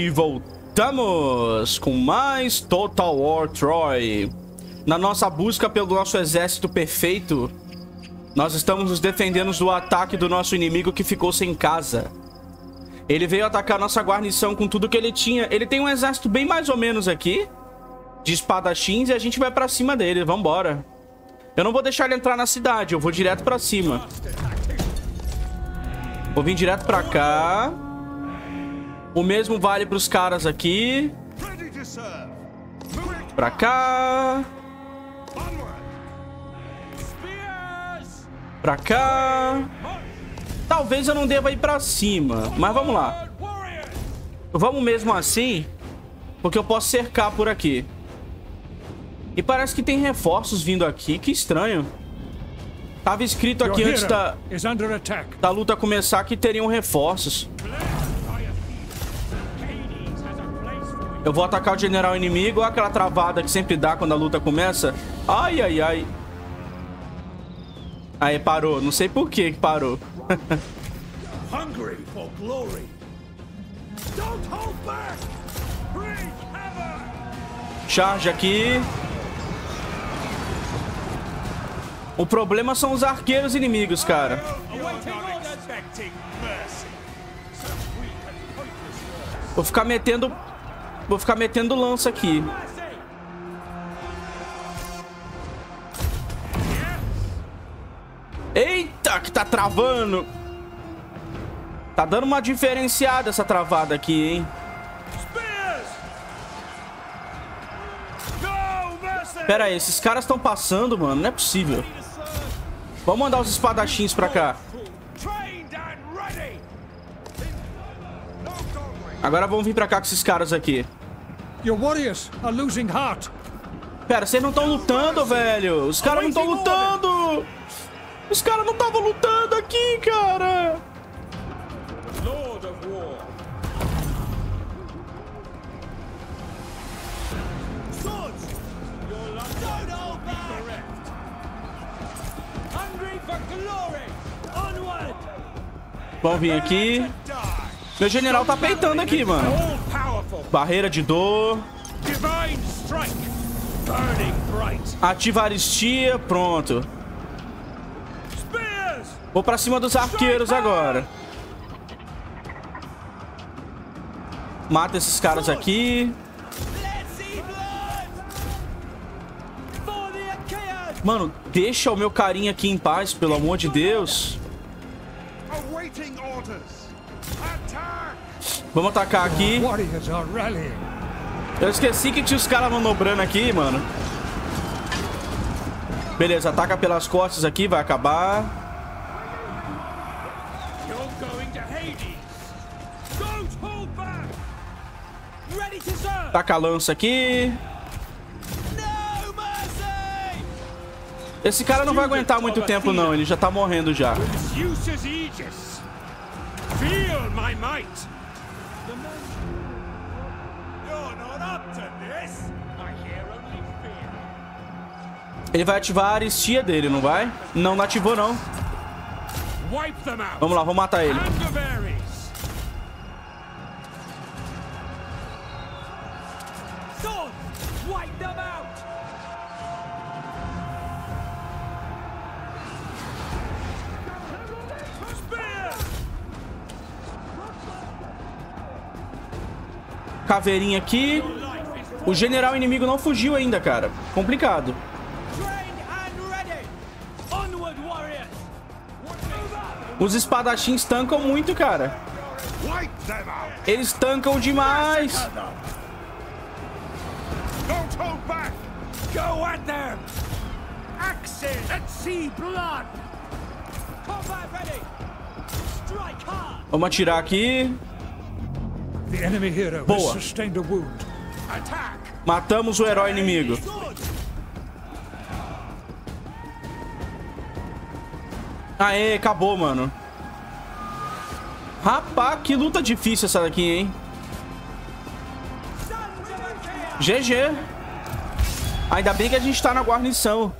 E voltamos com mais Total War Troy. Na nossa busca pelo nosso exército perfeito, nós estamos nos defendendo do ataque do nosso inimigo que ficou sem casa. Ele veio atacar nossa guarnição com tudo que ele tinha. Ele tem um exército bem mais ou menos aqui, de espadachins, e a gente vai pra cima dele. Vambora. Eu não vou deixar ele entrar na cidade, eu vou direto pra cima. Vou vir direto pra cá. O mesmo vale pros caras aqui. Pra cá. Pra cá. Talvez eu não deva ir pra cima, mas vamos lá. Vamos mesmo assim, porque eu posso cercar por aqui. E parece que tem reforços vindo aqui, que estranho. Tava escrito aqui antes da luta começar que teriam reforços. Eu vou atacar o general inimigo. Olha aquela travada que sempre dá quando a luta começa. Ai, ai, ai. Aí, parou. Não sei por que parou. Charge aqui. O problema são os arqueiros inimigos, cara. Vou ficar metendo lança aqui. Eita, que tá travando. Tá dando uma diferenciada essa travada aqui, hein? Pera aí, esses caras estão passando, mano. Não é possível. Vamos mandar os espadachins pra cá. Agora vamos vir pra cá com esses caras aqui. Pera, vocês não estão lutando, velho. Os caras não estão lutando. Os caras não estavam lutando aqui, cara. Vamos vir aqui. Meu general tá peitando aqui, mano. Barreira de dor. Ativa a aristia. Pronto. Vou pra cima dos arqueiros agora. Mata esses caras aqui. Mano, deixa o meu carinha aqui em paz, pelo amor de Deus. Vamos atacar aqui. Eu esqueci que tinha os caras manobrando aqui, mano. Beleza, ataca pelas costas aqui, vai acabar. Taca a lança aqui. Esse cara não vai aguentar muito tempo, não. Ele já tá morrendo já. Ele vai ativar a aristia dele, não vai? Não, não ativou, não. Vamos lá, vamos matar ele. Caveirinha aqui. O general inimigo não fugiu ainda, cara. Complicado. Os espadachins tancam muito, cara. Eles tancam demais. Vamos atirar aqui. Boa. Matamos o herói inimigo. Aê, acabou, mano. Rapaz, que luta difícil essa daqui, hein? GG. Ainda bem que a gente tá na guarnição.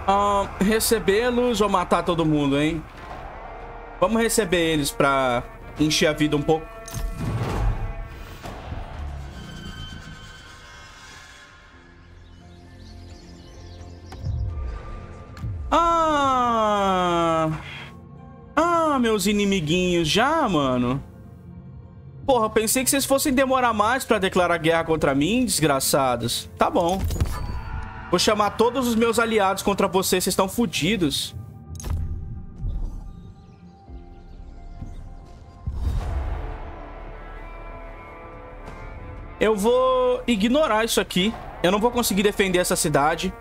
Recebê-los ou matar todo mundo, hein? Vamos receber eles pra encher a vida um pouco. Meus inimiguinhos já, mano. Porra, eu pensei que vocês fossem demorar mais pra declarar guerra contra mim, desgraçados. Tá bom. Vou chamar todos os meus aliados contra vocês, vocês estão fodidos. Eu vou ignorar isso aqui. Eu não vou conseguir defender essa cidade.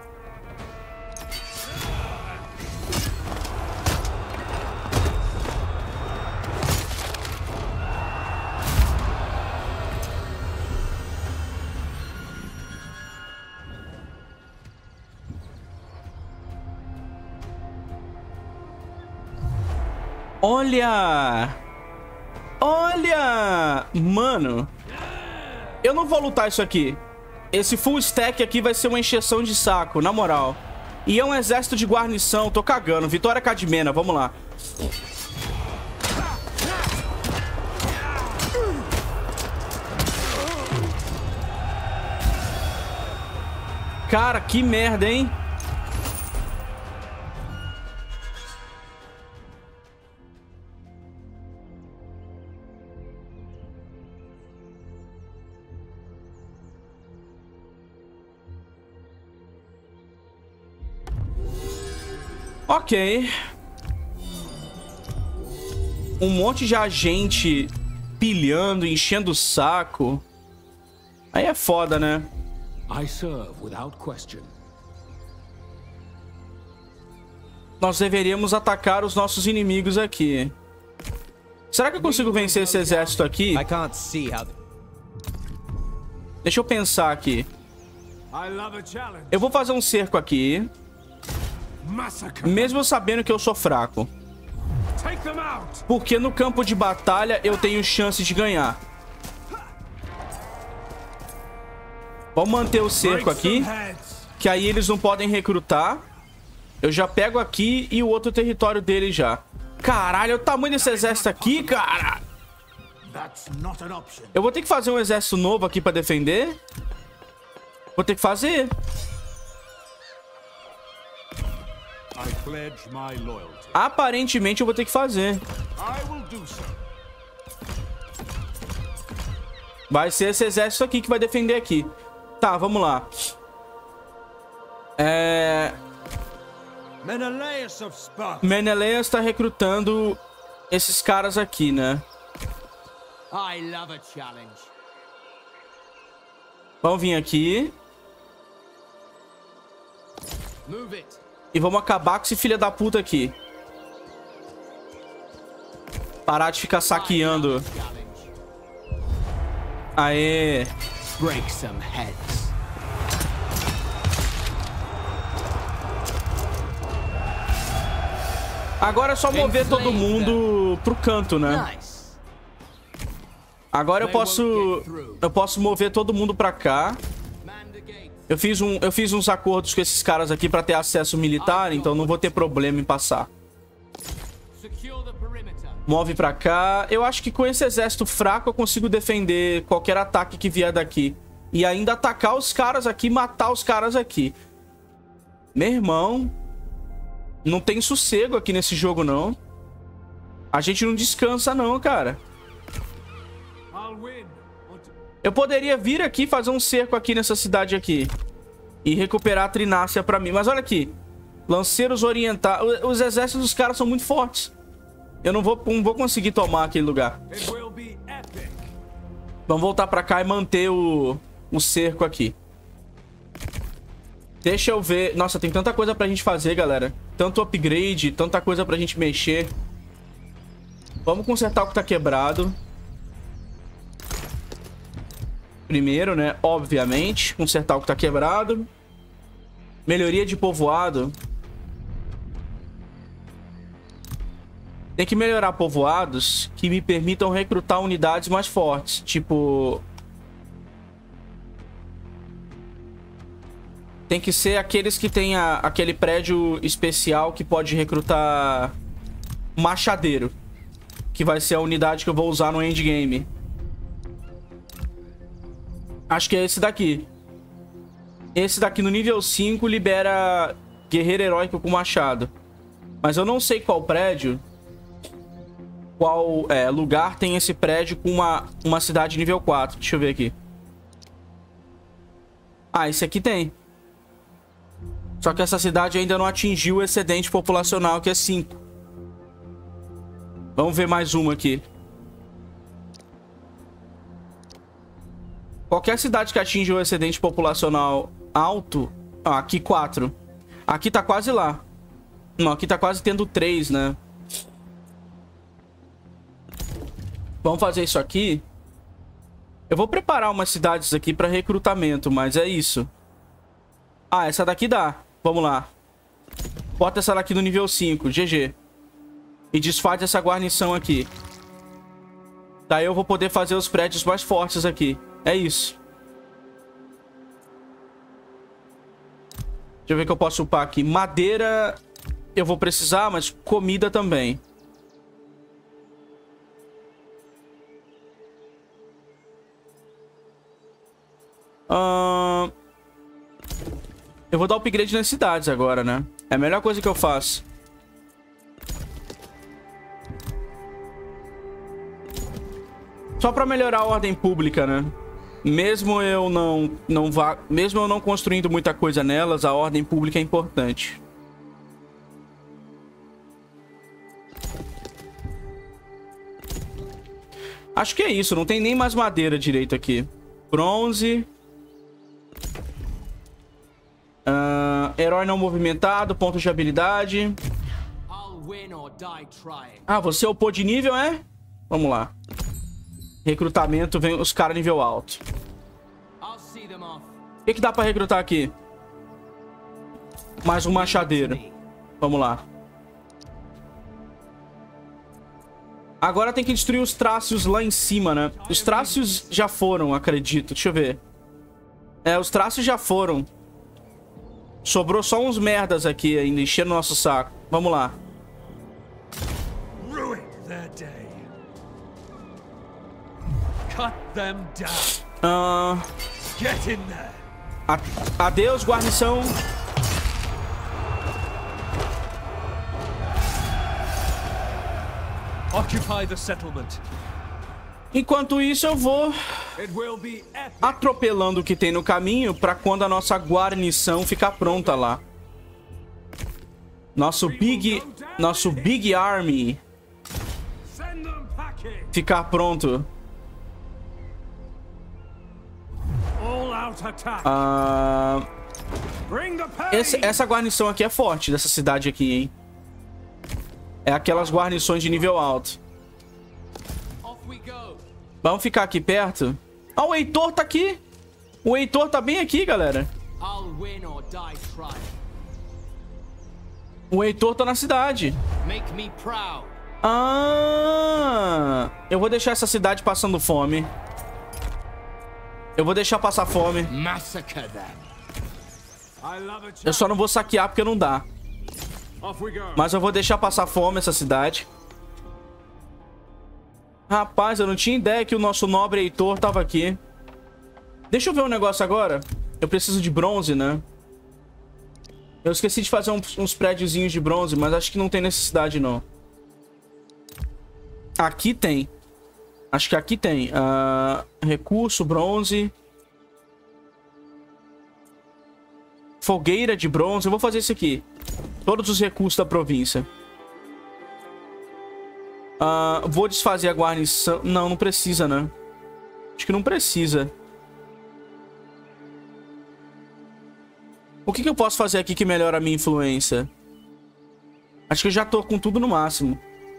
Olha! Olha! Mano, eu não vou lutar isso aqui. Esse full stack aqui vai ser uma encheção de saco, na moral. E é um exército de guarnição, tô cagando. Vitória Cadmena, vamos lá. Cara, que merda, hein? Ok. Um monte de agente pilhando, enchendo o saco. Aí é foda, né? Nós deveríamos atacar os nossos inimigos aqui. Será que eu consigo vencer esse exército aqui? Deixa eu pensar aqui. Eu vou fazer um cerco aqui. Mesmo sabendo que eu sou fraco. Porque no campo de batalha eu tenho chance de ganhar. Vamos manter o cerco aqui. Que aí eles não podem recrutar. Eu já pego aqui e o outro território dele já. Caralho, olha o tamanho desse exército aqui, cara. Eu vou ter que fazer um exército novo aqui pra defender. Vou ter que fazer. Aparentemente eu vou ter que fazer. Vai ser esse exército aqui que vai defender aqui. Tá, vamos lá. Menelaus tá recrutando esses caras aqui, né? Vamos vir aqui. E vamos acabar com esse filho da puta aqui. Parar de ficar saqueando. Aê. Agora é só mover todo mundo pro canto, né? Agora eu posso mover todo mundo pra cá. Eu fiz uns acordos com esses caras aqui pra ter acesso militar, então não vou ter problema em passar. Move pra cá. Eu acho que com esse exército fraco eu consigo defender qualquer ataque que vier daqui. E ainda atacar os caras aqui, matar os caras aqui. Meu irmão, não tem sossego aqui nesse jogo, não. A gente não descansa, não, cara. Eu poderia vir aqui fazer um cerco aqui nessa cidade aqui. E recuperar a Trinácia pra mim. Mas olha aqui. Lanceiros orientais. Os exércitos dos caras são muito fortes. Eu não vou conseguir tomar aquele lugar. Vamos voltar pra cá e manter o cerco aqui. Deixa eu ver. Nossa, tem tanta coisa pra gente fazer, galera. Tanto upgrade, tanta coisa pra gente mexer. Vamos consertar o que tá quebrado. Primeiro, né? Obviamente. Consertar o que tá quebrado. Melhoria de povoado. Tem que melhorar povoados que me permitam recrutar unidades mais fortes. Tipo... Tem que ser aqueles que tem aquele prédio especial que pode recrutar machadeiro. Que vai ser a unidade que eu vou usar no endgame. Acho que é esse daqui. Esse daqui no nível 5 libera guerreiro heróico com machado. Mas eu não sei qual prédio, qual lugar tem esse prédio com uma cidade nível 4. Deixa eu ver aqui. Ah, esse aqui tem. Só que essa cidade ainda não atingiu o excedente populacional, que é 5. Vamos ver mais uma aqui. Qualquer cidade que atinja o excedente populacional alto... Ah, aqui 4. Aqui tá quase lá. Não, aqui tá quase tendo 3, né? Vamos fazer isso aqui. Eu vou preparar umas cidades aqui pra recrutamento, mas é isso. Ah, essa daqui dá. Vamos lá. Bota essa daqui no nível 5. GG. E desfaz essa guarnição aqui. Daí eu vou poder fazer os prédios mais fortes aqui. É isso. Deixa eu ver o que eu posso upar aqui. Madeira eu vou precisar, mas comida também. Eu vou dar upgrade nas cidades agora, né? É a melhor coisa que eu faço. Só pra melhorar a ordem pública, né? Mesmo eu não construindo muita coisa nelas, a ordem pública é importante. Acho que é isso, não tem nem mais madeira direito aqui. Bronze. Herói não movimentado, pontos de habilidade. Ah, você upou de nível, é? Vamos lá. Recrutamento, vem os caras nível alto. O que dá pra recrutar aqui? Mais um machadeiro. Vamos lá. Agora tem que destruir os Trácios lá em cima, né? Os Trácios já foram, acredito. Deixa eu ver. Os Trácios já foram. Sobrou só uns merdas aqui ainda, enchendo nosso saco. Vamos lá. Adeus, guarnição. Occupy the settlement. Enquanto isso, eu vou atropelando o que tem no caminho para quando a nossa guarnição ficar pronta lá. Nosso Big Army ficar pronto. Essa guarnição aqui é forte, dessa cidade aqui, hein? É aquelas guarnições de nível alto. Vamos ficar aqui perto. Ah, o Heitor tá aqui. O Heitor tá bem aqui, galera. O Heitor tá na cidade. Ah, eu vou deixar essa cidade passando fome. Eu vou deixar passar fome. Eu só não vou saquear porque não dá. Mas eu vou deixar passar fome essa cidade. Rapaz, eu não tinha ideia que o nosso nobre Heitor tava aqui. Deixa eu ver um negócio agora. Eu preciso de bronze, né? Eu esqueci de fazer uns prédiozinhos de bronze, mas acho que não tem necessidade, não. Aqui tem. Acho que aqui tem. Recurso, bronze. Fogueira de bronze. Eu vou fazer isso aqui. Todos os recursos da província. Vou desfazer a guarnição. Não, não precisa, né? Acho que não precisa. O que eu posso fazer aqui que melhora a minha influência? Acho que eu já tô com tudo no máximo.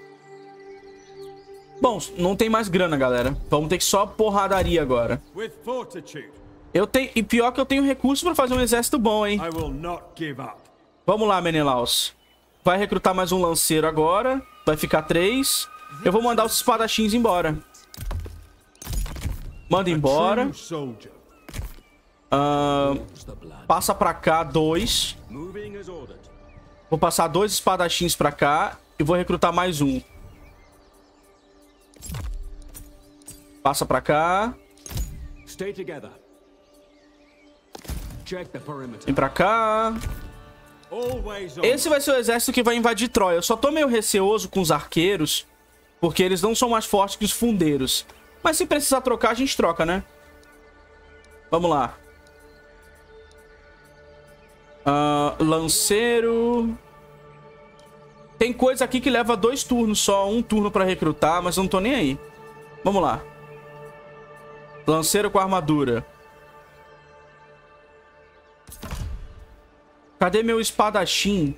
Bom, não tem mais grana, galera. Vamos ter que só porradaria agora. Eu tenho... E pior que eu tenho recursos pra fazer um exército bom, hein? Vamos lá, Menelaus. Vai recrutar mais um lanceiro agora. Vai ficar 3. Eu vou mandar os espadachins embora. Manda embora. Passa pra cá 2. Vou passar 2 espadachins pra cá. E vou recrutar mais um. Passa pra cá. Vem pra cá. Esse vai ser o exército que vai invadir Troia. Eu só tô meio receoso com os arqueiros, porque eles não são mais fortes que os fundeiros. Mas se precisar trocar, a gente troca, né? Vamos lá. Lanceiro. Tem coisa aqui que leva 2 turnos só. 1 turno pra recrutar, mas eu não tô nem aí. Vamos lá. Lanceiro com armadura. Cadê meu espadachim?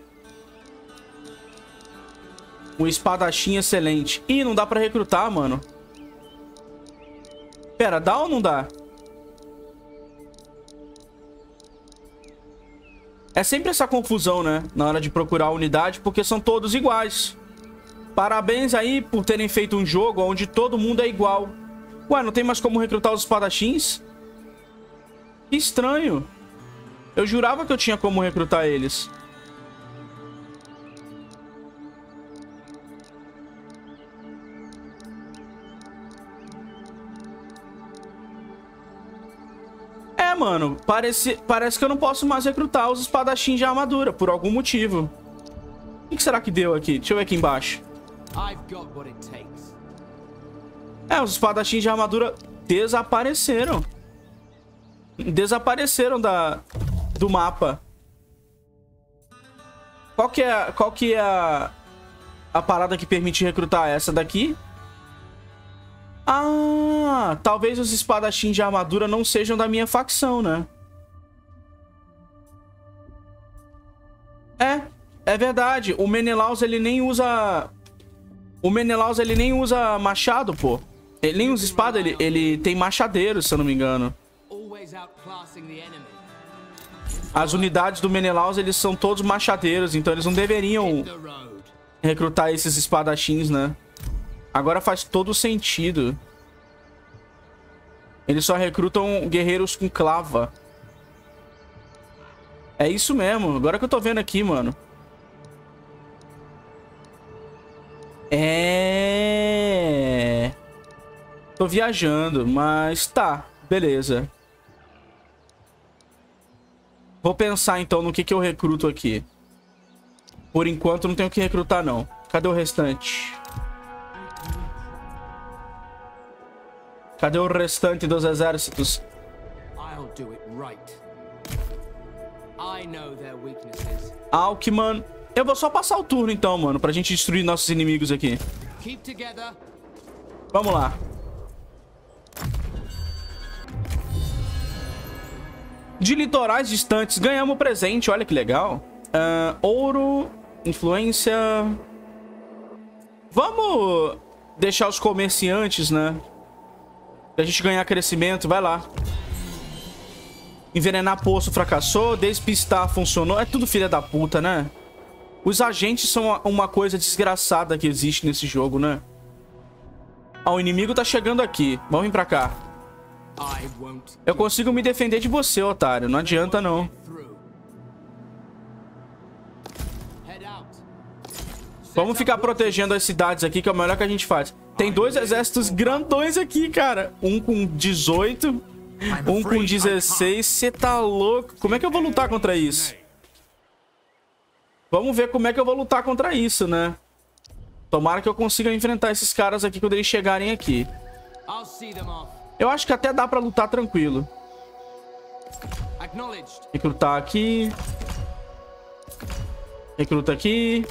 Um espadachim excelente. Ih, não dá pra recrutar, mano. Pera, dá ou não dá? É sempre essa confusão, né? Na hora de procurar a unidade, porque são todos iguais. Parabéns aí por terem feito um jogo onde todo mundo é igual. Ué, não tem mais como recrutar os espadachins? Que estranho. Eu jurava que eu tinha como recrutar eles. É, mano. Parece que eu não posso mais recrutar os espadachins de armadura, por algum motivo. O que será que deu aqui? Deixa eu ver aqui embaixo. É, os espadachins de armadura desapareceram. Desapareceram do mapa. Qual que é a parada que permite recrutar? Essa daqui? Ah, talvez os espadachins de armadura não sejam da minha facção, né? É verdade. O Menelaus, ele nem usa... O Menelaus, ele nem usa machado, pô. Ele nem usa espada, ele tem machadeiro, se eu não me engano. As unidades do Menelaus, eles são todos machadeiros, então eles não deveriam recrutar esses espadachins, né? Agora faz todo sentido. Eles só recrutam guerreiros com clava. É isso mesmo, agora que eu tô vendo aqui, mano. Tô viajando, mas tá, beleza. Vou pensar então no que eu recruto aqui. Por enquanto não tenho que recrutar não. Cadê o restante? Cadê o restante dos exércitos? Alckman. Eu vou só passar o turno então, mano, pra gente destruir nossos inimigos aqui. Vamos lá. De litorais distantes, ganhamos presente. Olha que legal. Ouro, influência. Vamos deixar os comerciantes, né? Pra gente ganhar crescimento. Vai lá. Envenenar poço fracassou. Despistar funcionou. É tudo filha da puta, né? Os agentes são uma coisa desgraçada que existe nesse jogo, né? O inimigo tá chegando aqui. Vamos vir pra cá. Eu consigo me defender de você, otário. Não adianta, não. Vamos ficar protegendo as cidades aqui, que é o melhor que a gente faz. Tem 2 exércitos grandões aqui, cara. Um com 18, um com 16. Você tá louco? Como é que eu vou lutar contra isso? Vamos ver como é que eu vou lutar contra isso, né? Tomara que eu consiga enfrentar esses caras aqui quando eles chegarem aqui. Eu acho que até dá pra lutar tranquilo. Recrutar aqui. Recruta aqui.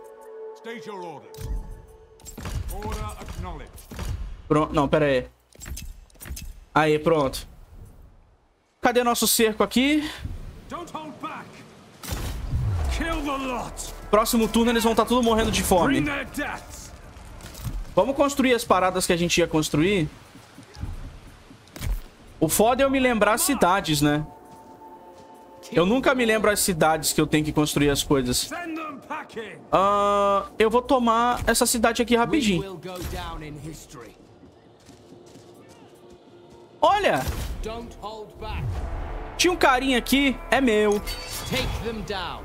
Pronto. Não, pera aí. Aí, pronto. Cadê nosso cerco aqui? Próximo turno eles vão estar tudo morrendo de fome. Vamos construir as paradas que a gente ia construir. O foda é eu me lembrar as cidades, né? Eu nunca me lembro as cidades que eu tenho que construir as coisas. Eu vou tomar essa cidade aqui rapidinho. Olha! Tinha um carinha aqui, é meu. Take them down.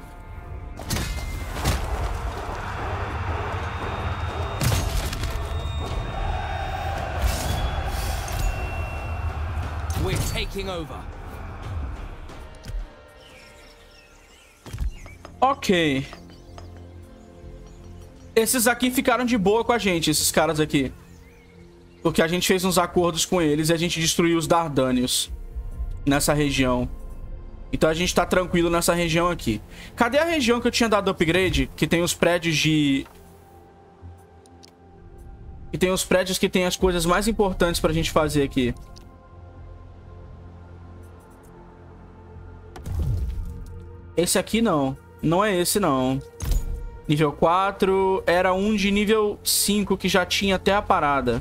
We're taking over. Ok. Esses aqui ficaram de boa com a gente, esses caras aqui. Porque a gente fez uns acordos com eles e a gente destruiu os Dardanios nessa região. Então a gente tá tranquilo nessa região aqui. Cadê a região que eu tinha dado upgrade? Que tem os prédios de... Que tem os prédios que tem as coisas mais importantes pra gente fazer aqui. Esse aqui não. Não é esse não. Nível 4. Era um de nível 5 que já tinha até a parada.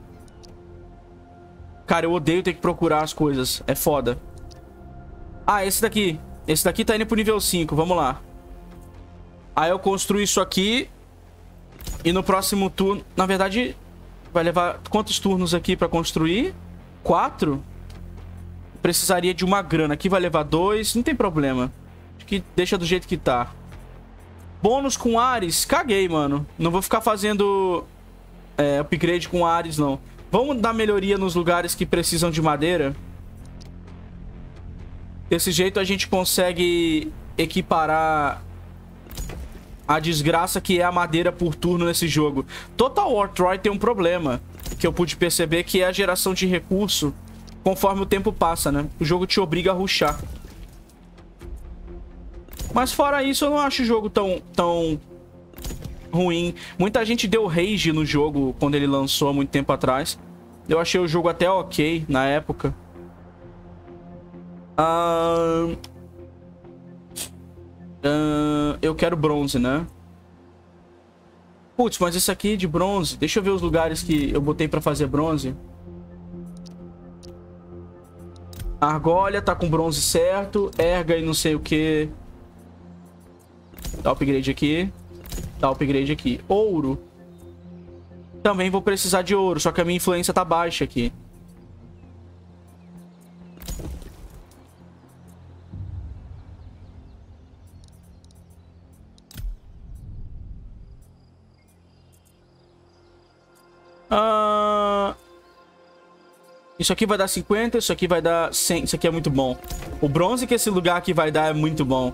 Cara, eu odeio ter que procurar as coisas. É foda. Ah, esse daqui. Esse daqui tá indo pro nível 5. Vamos lá. Aí eu construo isso aqui. E no próximo turno... Na verdade, vai levar quantos turnos aqui pra construir? 4? Precisaria de uma grana. Aqui vai levar 2. Não tem problema. Acho que deixa do jeito que tá. Bônus com Ares. Caguei, mano. Não vou ficar fazendo upgrade com Ares, não. Vamos dar melhoria nos lugares que precisam de madeira. Desse jeito a gente consegue equiparar a desgraça que é a madeira por turno nesse jogo. Total War Troy tem um problema que eu pude perceber, que é a geração de recurso conforme o tempo passa, né? O jogo te obriga a rushar. Mas fora isso, eu não acho o jogo tão ruim. Muita gente deu rage no jogo quando ele lançou há muito tempo atrás. Eu achei o jogo até ok na época. Eu quero bronze, né? Putz, mas esse aqui de bronze... Deixa eu ver os lugares que eu botei pra fazer bronze. Argólia tá com bronze certo. Erga e não sei o que. Dá upgrade aqui. Dá upgrade aqui. Ouro. Também vou precisar de ouro, só que a minha influência tá baixa aqui. Isso aqui vai dar 50, isso aqui vai dar 100. Isso aqui é muito bom. O bronze que esse lugar aqui vai dar é muito bom.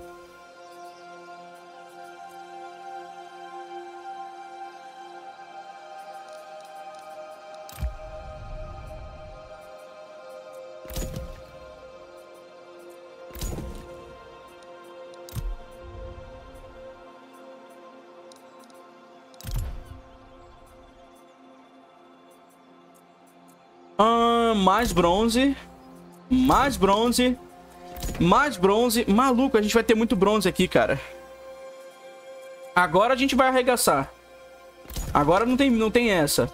Mais bronze. Mais bronze. Mais bronze. Maluco, a gente vai ter muito bronze aqui, cara. Agora a gente vai arregaçar. Agora não tem essa.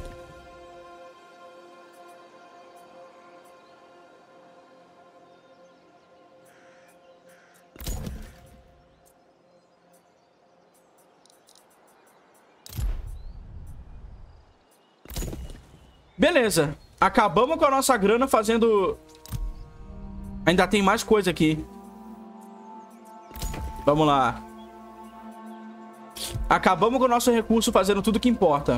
Beleza. Acabamos com a nossa grana fazendo... Ainda tem mais coisa aqui. Vamos lá. Acabamos com o nosso recurso fazendo tudo que importa.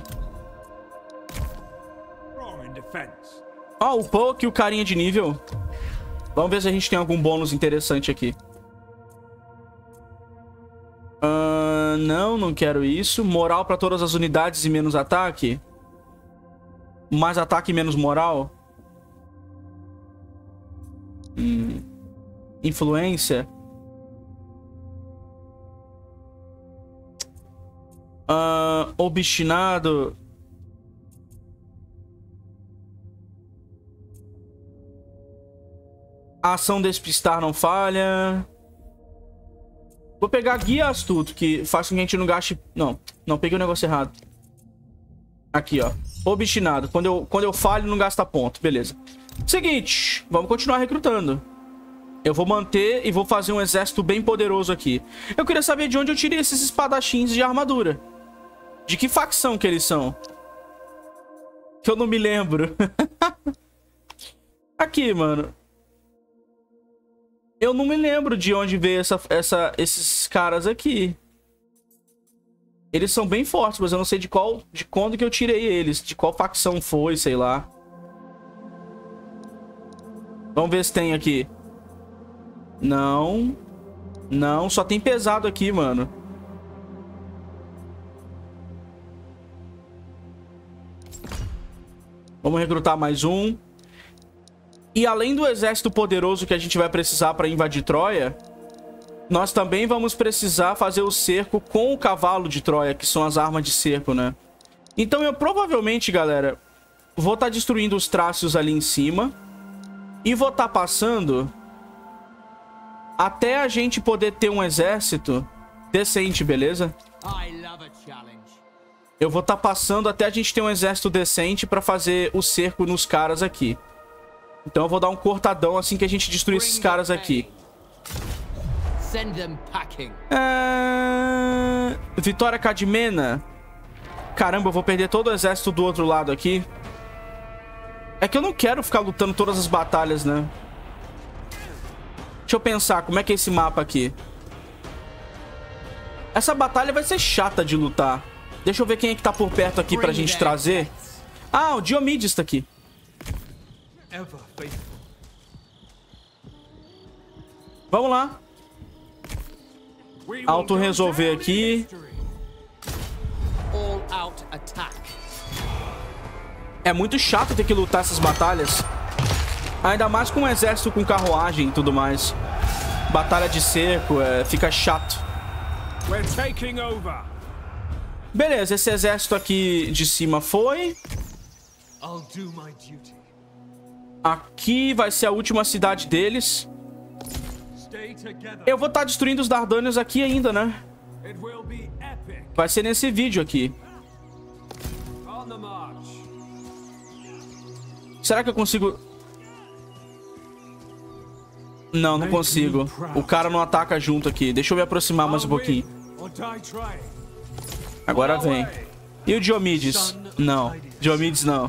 Ó, upou aqui o carinha de nível. Vamos ver se a gente tem algum bônus interessante aqui. Não quero isso. Moral para todas as unidades e menos ataque. Mais ataque e menos moral. Influência. Obstinado. A ação despistar não falha. Vou pegar guia astuto, que faz com que a gente não gaste... Não peguei o negócio errado. Aqui, ó. Obstinado. Quando eu falho, não gasta ponto. Beleza. Seguinte. Vamos continuar recrutando. Eu vou manter e vou fazer um exército bem poderoso aqui. Eu queria saber de onde eu tirei esses espadachins de armadura. De que facção que eles são? Que eu não me lembro. Aqui, mano. Eu não me lembro de onde veio esses caras aqui. Eles são bem fortes, mas eu não sei de quando que eu tirei eles. De qual facção foi, sei lá. Vamos ver se tem aqui. Não. Não, só tem pesado aqui, mano. Vamos recrutar mais um. E além do exército poderoso que a gente vai precisar para invadir Troia, nós também vamos precisar fazer o cerco com o cavalo de Troia, que são as armas de cerco, né? Então eu provavelmente, galera, vou estar destruindo os Trácios ali em cima. E vou estar passando até a gente poder ter um exército decente, beleza? Eu vou estar passando até a gente ter um exército decente para fazer o cerco nos caras aqui. Então eu vou dar um cortadão assim que a gente destruir esses caras aqui. Vitória Cadmena. Caramba, eu vou perder todo o exército do outro lado aqui. É que eu não quero ficar lutando todas as batalhas, né? Deixa eu pensar, como é que é esse mapa aqui? Essa batalha vai ser chata de lutar. Deixa eu ver quem é que tá por perto aqui pra gente trazer. Ah, o Diomedes tá aqui. Vamos lá. Auto-resolver aqui. É muito chato ter que lutar essas batalhas. Ainda mais com um exército com carruagem e tudo mais. Batalha de cerco, fica chato. Beleza, esse exército aqui de cima foi. Aqui vai ser a última cidade deles. Eu vou estar destruindo os Dardanians aqui ainda, né? Vai ser nesse vídeo aqui. Será que eu consigo? Não, não consigo. O cara não ataca junto aqui. Deixa eu me aproximar mais um pouquinho. Agora vem. E o Diomedes? Não. Diomedes não.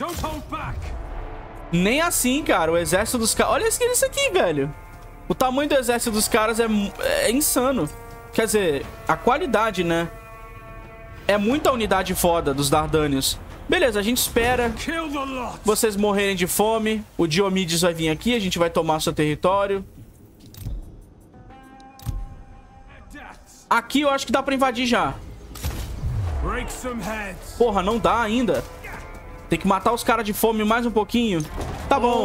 Nem assim, cara. O exército dos caras... Olha isso aqui, velho. O tamanho do exército dos caras é insano. Quer dizer, a qualidade, né? É muita unidade foda dos Dardanians. Beleza, a gente espera vocês morrerem de fome. O Diomedes vai vir aqui, a gente vai tomar seu território. Aqui eu acho que dá pra invadir já. Porra, não dá ainda. Tem que matar os caras de fome mais um pouquinho. Tá bom.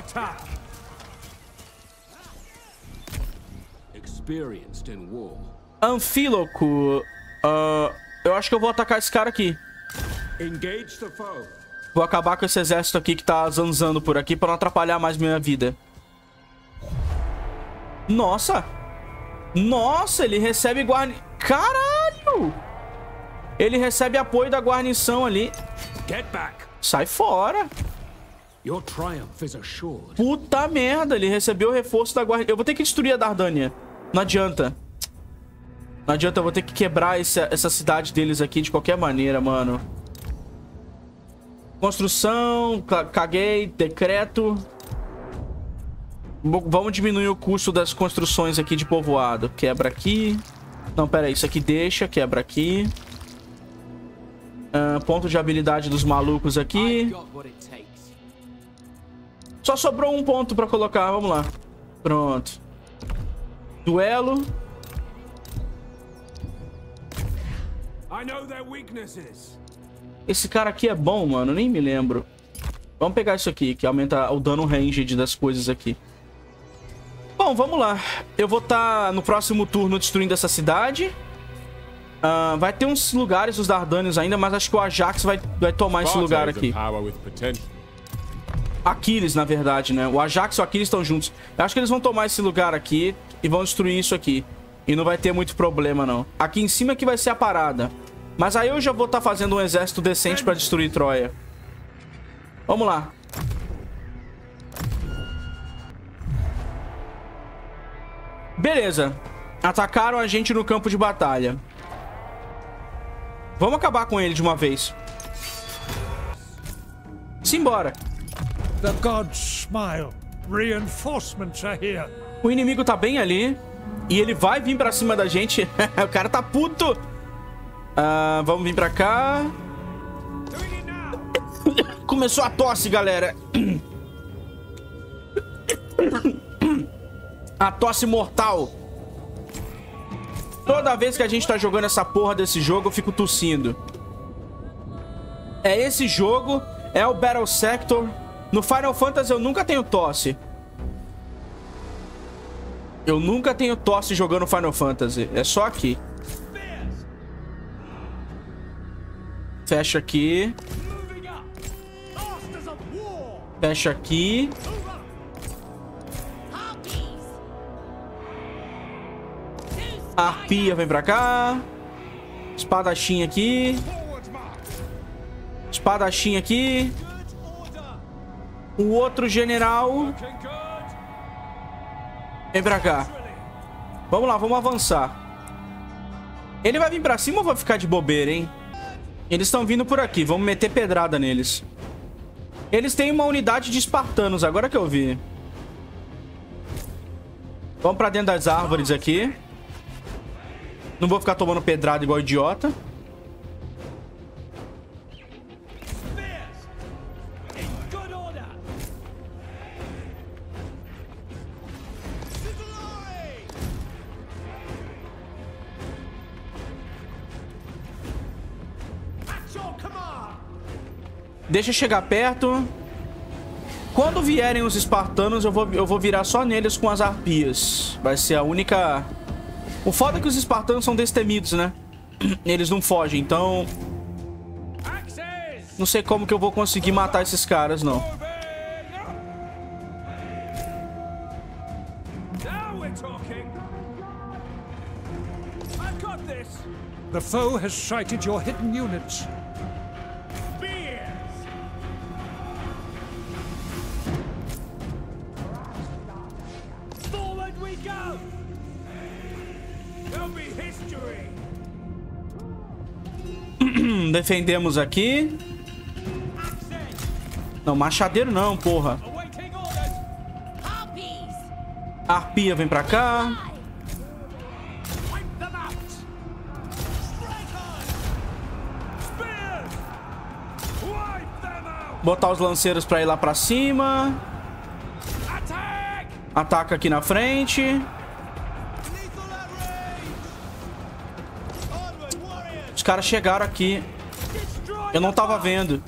Anfíloco. Eu acho que eu vou atacar esse cara aqui. Vou acabar com esse exército aqui que tá zanzando por aqui pra não atrapalhar mais minha vida. Nossa! Nossa, ele recebe guarnição. Caralho! Ele recebe apoio da guarnição ali. Sai fora! Puta merda, ele recebeu o reforço da guarnição. Eu vou ter que destruir a Dardânia. Não adianta. Não adianta, eu vou ter que quebrar essa cidade deles aqui de qualquer maneira, mano. Construção, caguei, decreto. Vamos diminuir o custo das construções aqui de povoado. Quebra aqui. Não, pera aí, isso aqui deixa, quebra aqui. Ponto de habilidade dos malucos aqui. Só sobrou um ponto pra colocar, vamos lá. Pronto. Duelo. Esse cara aqui é bom, mano. Nem me lembro. Vamos pegar isso aqui, que aumenta o dano ranged das coisas aqui. Bom, vamos lá. Eu vou estar no próximo turno destruindo essa cidade. Vai ter uns lugares dos Dardanians ainda, mas acho que o Ajax vai tomar esse lugar aqui. Aquiles, na verdade, né? O Ajax e o Aquiles estão juntos. Eu acho que eles vão tomar esse lugar aqui e vão destruir isso aqui. E não vai ter muito problema, não. Aqui em cima que vai ser a parada. Mas aí eu já vou estar fazendo um exército decente pra destruir Troia. Vamos lá. Beleza. Atacaram a gente no campo de batalha. Vamos acabar com ele de uma vez. Simbora. The gods smile. Reinforcements are here. O inimigo tá bem ali. E ele vai vir pra cima da gente. O cara tá puto. Vamos vir pra cá. Começou a tosse, galera. A tosse mortal. Toda vez que a gente tá jogando essa porra desse jogo, eu fico tossindo. É esse jogo, é o Battle Sector. No Final Fantasy eu nunca tenho tosse. Eu nunca tenho tosse jogando Final Fantasy. É só aqui. Fecha aqui. Fecha aqui. Arpia vem pra cá. Espadachim aqui. Espadachim aqui. O outro general vem pra cá. Vamos lá, vamos avançar. Ele vai vir pra cima ou vai ficar de bobeira, hein? Eles estão vindo por aqui. Vamos meter pedrada neles. Eles têm uma unidade de espartanos, agora que eu vi. Vamos pra dentro das árvores aqui. Não vou ficar tomando pedrada igual idiota. Deixa eu chegar perto. Quando vierem os espartanos, eu vou virar só neles com as arpias. Vai ser a única... O foda é que os espartanos são destemidos, né? Eles não fogem, então... Não sei como que eu vou conseguir matar esses caras, não. The foe has sighted your hidden units. Defendemos aqui. Não, machadeiro não, porra. Arpia vem pra cá. Botar os lanceiros pra ir lá pra cima. Ataca aqui na frente. Os caras chegaram aqui. Eu não tava vendo.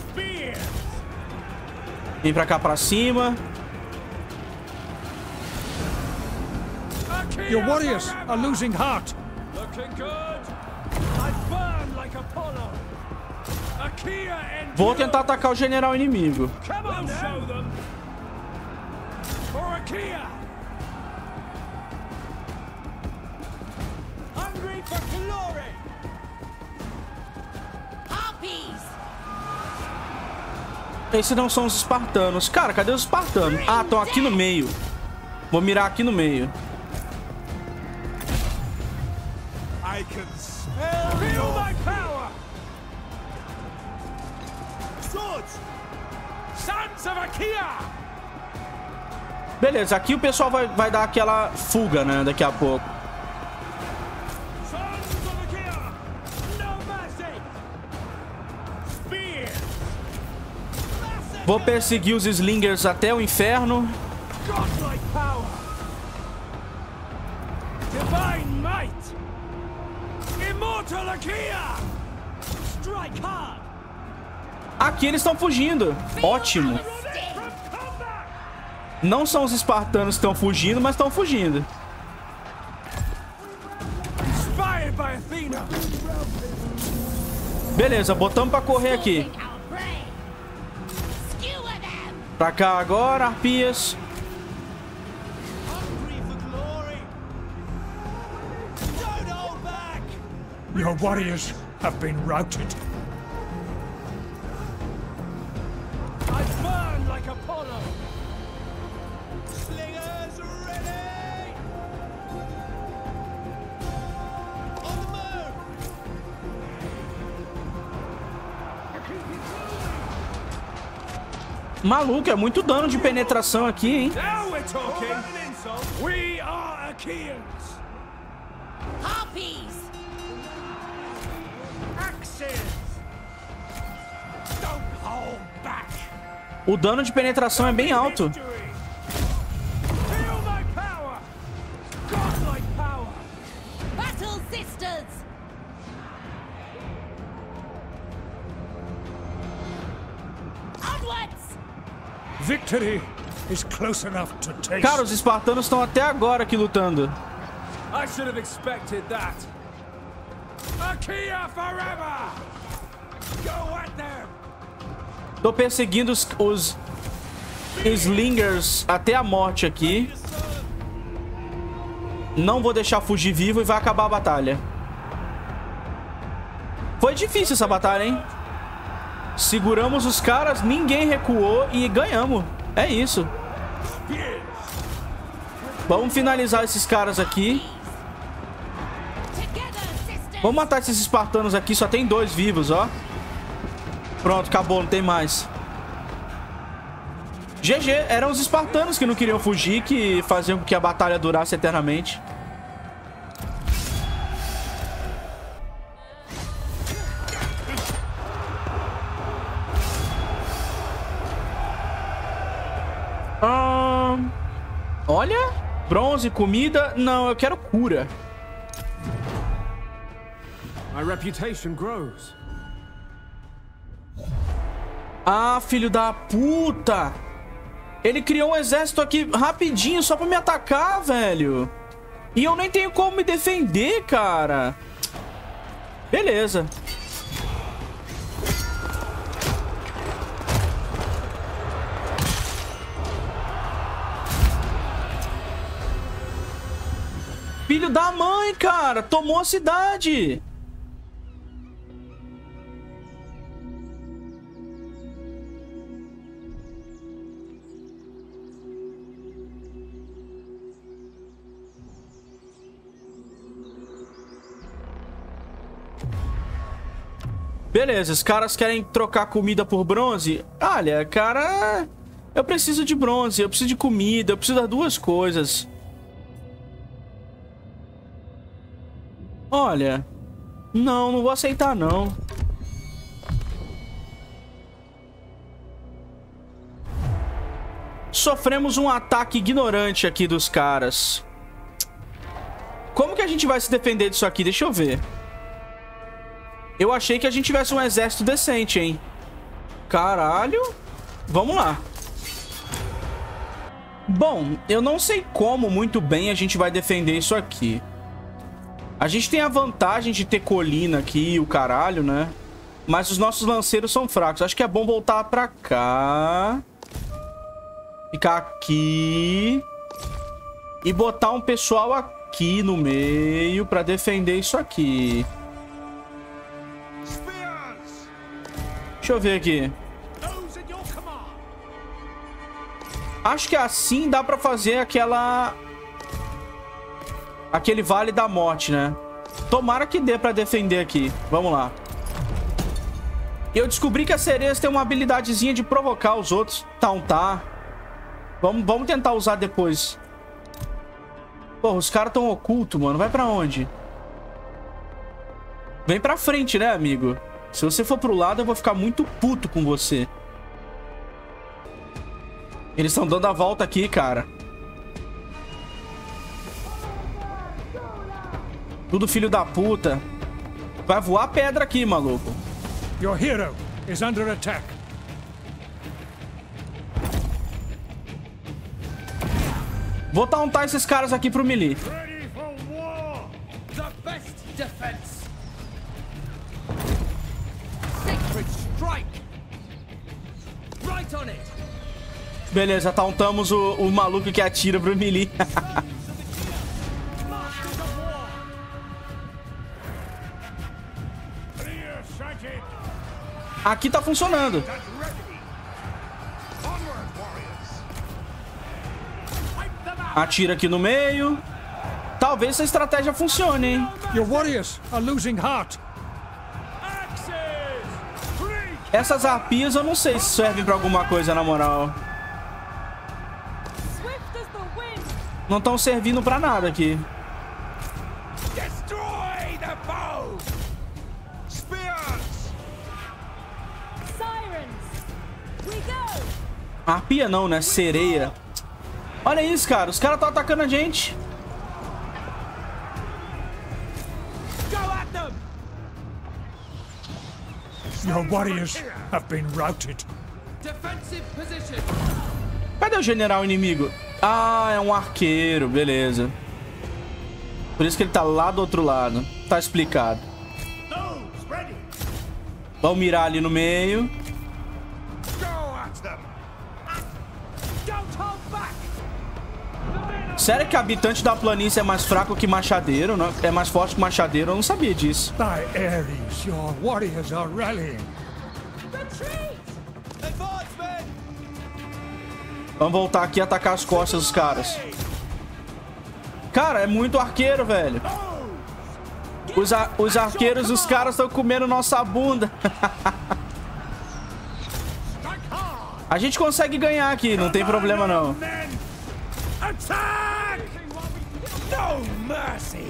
Vem pra cá pra cima. Your warriors are losing heart. Vou tentar atacar o general inimigo. Esses não são os espartanos. Cara, cadê os espartanos? Ah, estão aqui no meio. Vou mirar aqui no meio. Beleza, aqui o pessoal vai dar aquela fuga, né? Daqui a pouco. Vou perseguir os slingers até o inferno. Aqui eles estão fugindo. Ótimo. Não são os espartanos que estão fugindo, mas estão fugindo. Beleza, botamos pra correr aqui. Pra cá agora, arpias. Your warriors have been routed. I burn like Apollo. Slingers ready. On the move. Maluco, é muito dano de penetração aqui, hein? Now we're talking. We We are Achaeans. Harpies! Axes. Don't hold back. O dano de penetração é bem alto. Feel my power. Godlike power. Battle sisters! Onwards! Victory is close enough to taste. Cara, os espartanos estão até agora aqui lutando. I should have expected that. Achaea forever. Go at them. Tô perseguindo os slingers até a morte aqui. Não vou deixar fugir vivo e vai acabar a batalha. Foi difícil essa batalha, hein? Seguramos os caras, ninguém recuou e ganhamos. É isso. Vamos finalizar esses caras aqui. Vamos matar esses espartanos aqui. Só tem 2 vivos, ó. Pronto, acabou, não tem mais. GG, eram os espartanos que não queriam fugir, que faziam com que a batalha durasse eternamente. Olha, bronze, comida. Não, eu quero cura. My reputation grows. Ah, filho da puta. Ele criou um exército aqui rapidinho só pra me atacar, velho. E eu nem tenho como me defender, cara. Beleza. Filho da mãe, cara. Tomou a cidade. Beleza, os caras querem trocar comida por bronze. Olha, cara, eu preciso de bronze, eu preciso de comida, eu preciso das 2 coisas. Olha, não vou aceitar, não. Sofremos um ataque ignorante aqui dos caras. Como que a gente vai se defender disso aqui? Deixa eu ver. Eu achei que a gente tivesse um exército decente, hein? Caralho. Vamos lá. Bom, eu não sei como muito bem a gente vai defender isso aqui. A gente tem a vantagem de ter colina aqui, o caralho, né? Mas os nossos lanceiros são fracos. Acho que é bom voltar pra cá. Ficar aqui. E botar um pessoal aqui no meio pra defender isso aqui. Deixa eu ver aqui. Acho que assim dá pra fazer aquele Vale da Morte, né? Tomara que dê pra defender aqui. Vamos lá. Eu descobri que as sereias têm uma habilidadezinha de provocar os outros. Tauntar. Vamos tentar usar depois. Pô, os caras tão ocultos, mano. Vai pra onde? Vem pra frente, né, amigo? Se você for pro lado, eu vou ficar muito puto com você. Eles estão dando a volta aqui, cara. Tudo filho da puta. Vai voar pedra aqui, maluco. Your hero is under attack. Vou tauntar esses caras aqui pro melee. Ready for war. The best defense. Sacred strike. Right on it. Beleza, tauntamos o maluco que atira pro melee. Aqui tá funcionando. Atira aqui no meio. Talvez essa estratégia funcione, hein? Your warriors are losing heart. Essas arpias eu não sei se servem pra alguma coisa, na moral. não estão servindo pra nada aqui. Destroy the foe! Spears! Sirens! We go! Arpia não, né? Sereia. Olha isso, cara. Os caras estão atacando a gente. Go at them! Your warriors have been routed. Defensive position! Cadê o general inimigo? Ah, é um arqueiro. Beleza. Por isso que ele tá lá do outro lado. Tá explicado. Vamos mirar ali no meio. Sério que habitante da planície é mais fraco que machadeiro? Não? É mais forte que machadeiro? Eu não sabia disso. By Ares, your warriors are rallying. Retreat! Vamos voltar aqui e atacar as costas dos caras. Cara, é muito arqueiro, velho. Os arqueiros dos caras estão comendo nossa bunda. A gente consegue ganhar aqui, não tem problema não. Attack! No mercy!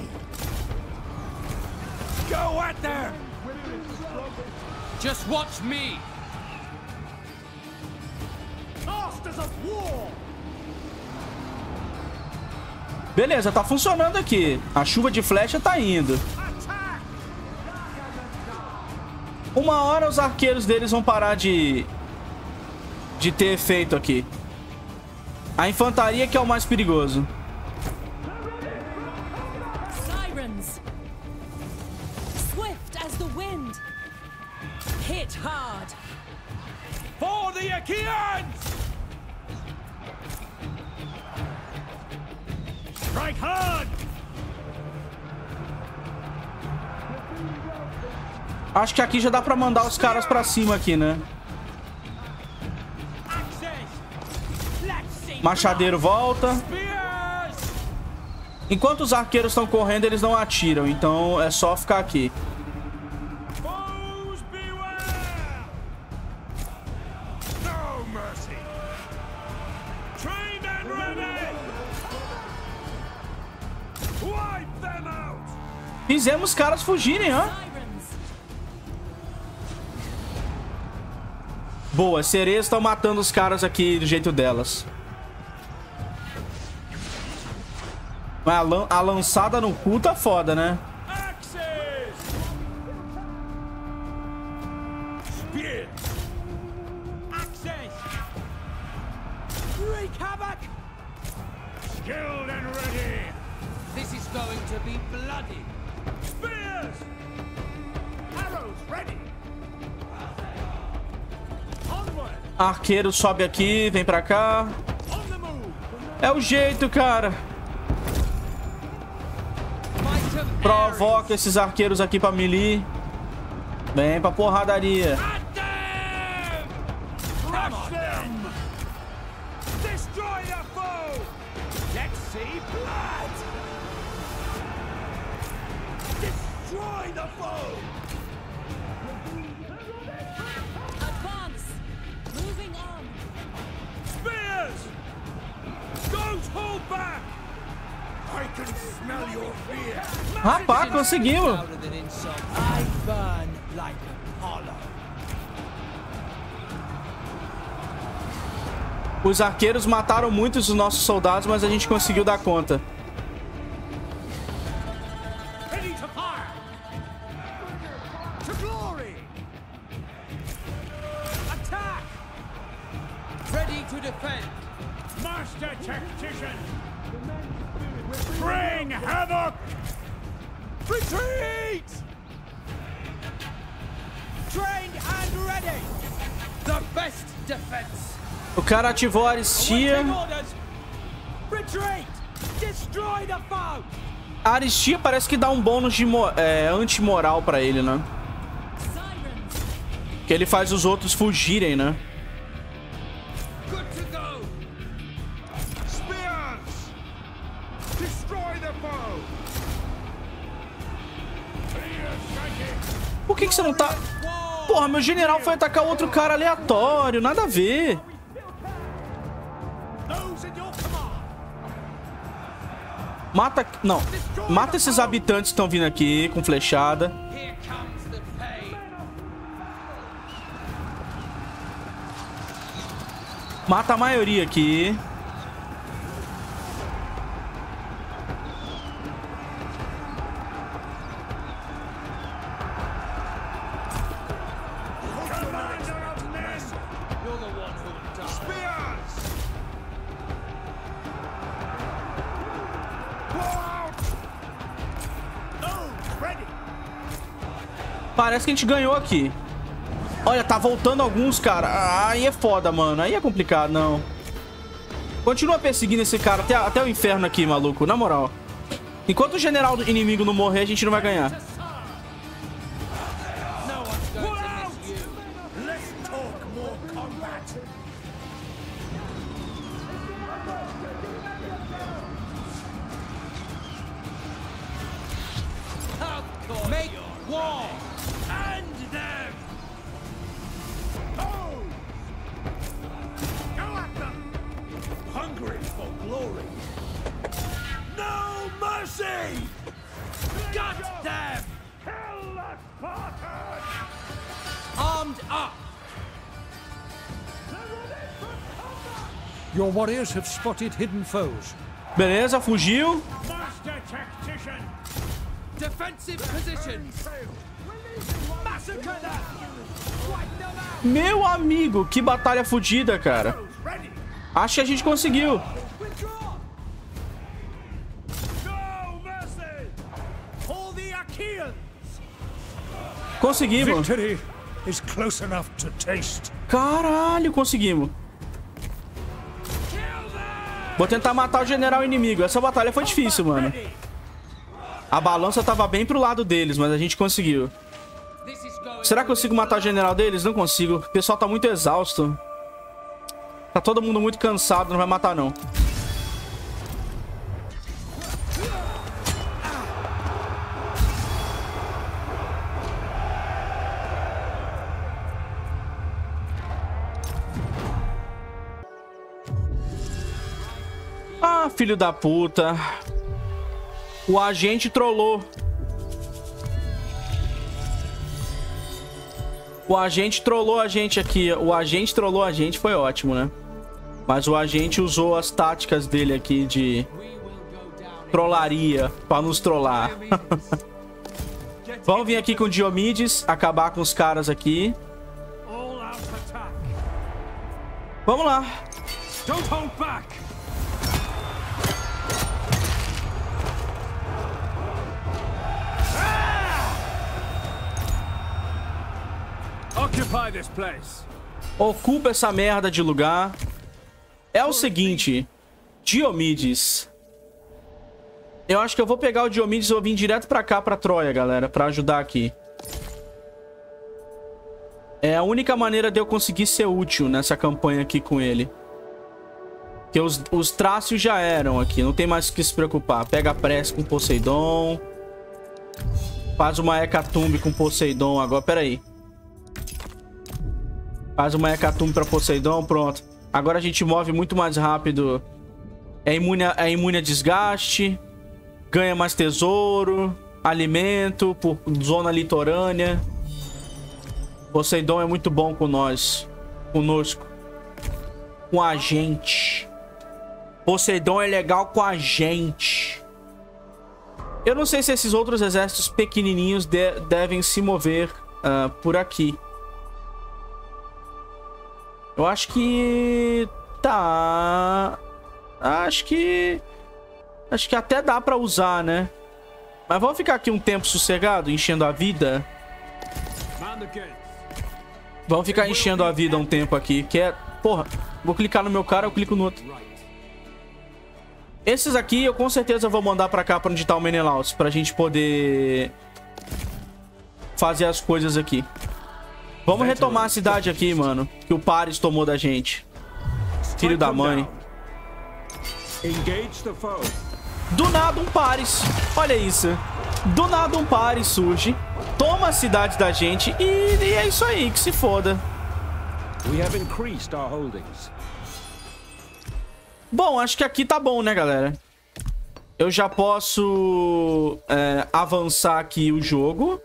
Go at them! Just watch me! Masters of war! Beleza, tá funcionando aqui. A chuva de flecha tá indo. Uma hora os arqueiros deles vão parar de ter efeito aqui. A infantaria que é o mais perigoso. Sirens! Swift as the wind! Hit hard! For the Achaeans! Strike hard! Acho que aqui já dá pra mandar os caras pra cima aqui, né? Machadeiro volta. Enquanto os arqueiros estão correndo, eles não atiram. Então é só ficar aqui. Fizemos os caras fugirem, ó. Boa, as sereias estão matando os caras aqui do jeito delas. Mas a lançada no cu tá foda, né? Skilled and ready. This is going to be bloody. Spears! Arrows ready. Onward. Arqueiro sobe aqui, vem pra cá. On the move. É o jeito, cara. Might of Provoca esses arqueiros aqui pra melee. Vem pra porradaria. At them! Crush them! Destroy the foe! Let's see blood! Destroy the foe! Advance! Moving on! Spears! Don't hold back! I can smell your fear! Rapaz, conseguimos. I burn like Apollo. Os arqueiros mataram muitos dos nossos soldados, mas a gente conseguiu dar conta. Ready to fire! To glory! Attack! Ready to defend! Master tactician! Bring havoc! Retreat! Trained and ready! The best defense! O cara ativou a aristia. Awaiting orders! Retreat! Destroy the foe! A aristia parece que dá um bônus de antimoral pra ele, né? Sirens! Que ele faz os outros fugirem, né? Good to go! Spears! Destroy the foe! Por que você não tá... Porra, meu general foi atacar outro cara aleatório. Nada a ver. Those in your command! Mata... Não. Mata esses habitantes que estão vindo aqui com flechada. Mata a maioria aqui. Parece que a gente ganhou aqui. Olha, tá voltando alguns, cara. Aí é foda, mano. Aí é complicado, não. Continua perseguindo esse cara até o inferno aqui, maluco. Na moral. Enquanto o general do inimigo não morrer, a gente não vai ganhar. Make war! End them! Oh! Go at them! Hungry for glory! No mercy! Gut them! Kill the Spartans! Armed up! Your warriors have spotted hidden foes. Beleza, fugiu. Master tactician! Defensive positions! Massacre them! Wipe them out! Meu amigo, que batalha fodida, cara. Ready! Acho que a gente conseguiu. Withdraw! No mercy! All the Achaeans! Conseguimos. Victory is close enough to taste. Caralho, conseguimos. Kill them! Vou tentar matar o general inimigo. Essa batalha foi difícil, mano. Ready! A balança tava bem pro lado deles, mas a gente conseguiu. This is going Será que eu consigo matar o general deles? Não consigo. O pessoal tá muito exausto. Tá todo mundo muito cansado, não vai matar não. Ah, filho da puta. O agente trollou. O agente trollou a gente aqui. O agente trollou a gente, foi ótimo, né? Mas o agente usou as táticas dele aqui de trollaria pra nos trollar. Vamos vir aqui com o Diomedes, acabar com os caras aqui. all out attack! Vamos lá. Don't hold back! Occupy this place! Ocupa essa merda de lugar. É o seguinte, Diomedes. Eu acho que eu vou pegar o Diomedes e vou vir direto pra cá, pra Troia, galera, pra ajudar aqui. É a única maneira de eu conseguir ser útil nessa campanha aqui com ele. Porque os Trácios já eram aqui, não tem mais o que se preocupar. Pega a prece com Poseidon. Faz uma hecatombe com Poseidon agora, pera aí. Faz uma hecatombe pra Poseidon, pronto. Agora a gente move muito mais rápido. É imune a desgaste. Ganha mais tesouro. Alimento por zona litorânea. Poseidon é muito bom com nós. Conosco. Com a gente. Poseidon é legal com a gente. Eu não sei se esses outros exércitos pequenininhos devem se mover por aqui. Eu acho que... Tá... Acho que até dá pra usar, né? Mas vamos ficar aqui um tempo sossegado, enchendo a vida. Man the gates! Vamos ficar enchendo a vida um tempo aqui. Que é... Porra, vou clicar no meu cara, eu clico no outro. Esses aqui eu com certeza vou mandar pra cá, pra onde tá o Menelaus. Pra gente poder... fazer as coisas aqui. Vamos retomar a cidade aqui, mano. Que o Paris tomou da gente. Filho da mãe. Engage the foe! Do nada um Paris. Olha isso. Do nada um Paris surge. Toma a cidade da gente. E é isso aí, que se foda. We have increased our holdings. Bom, acho que aqui tá bom, né, galera? eu já posso avançar aqui o jogo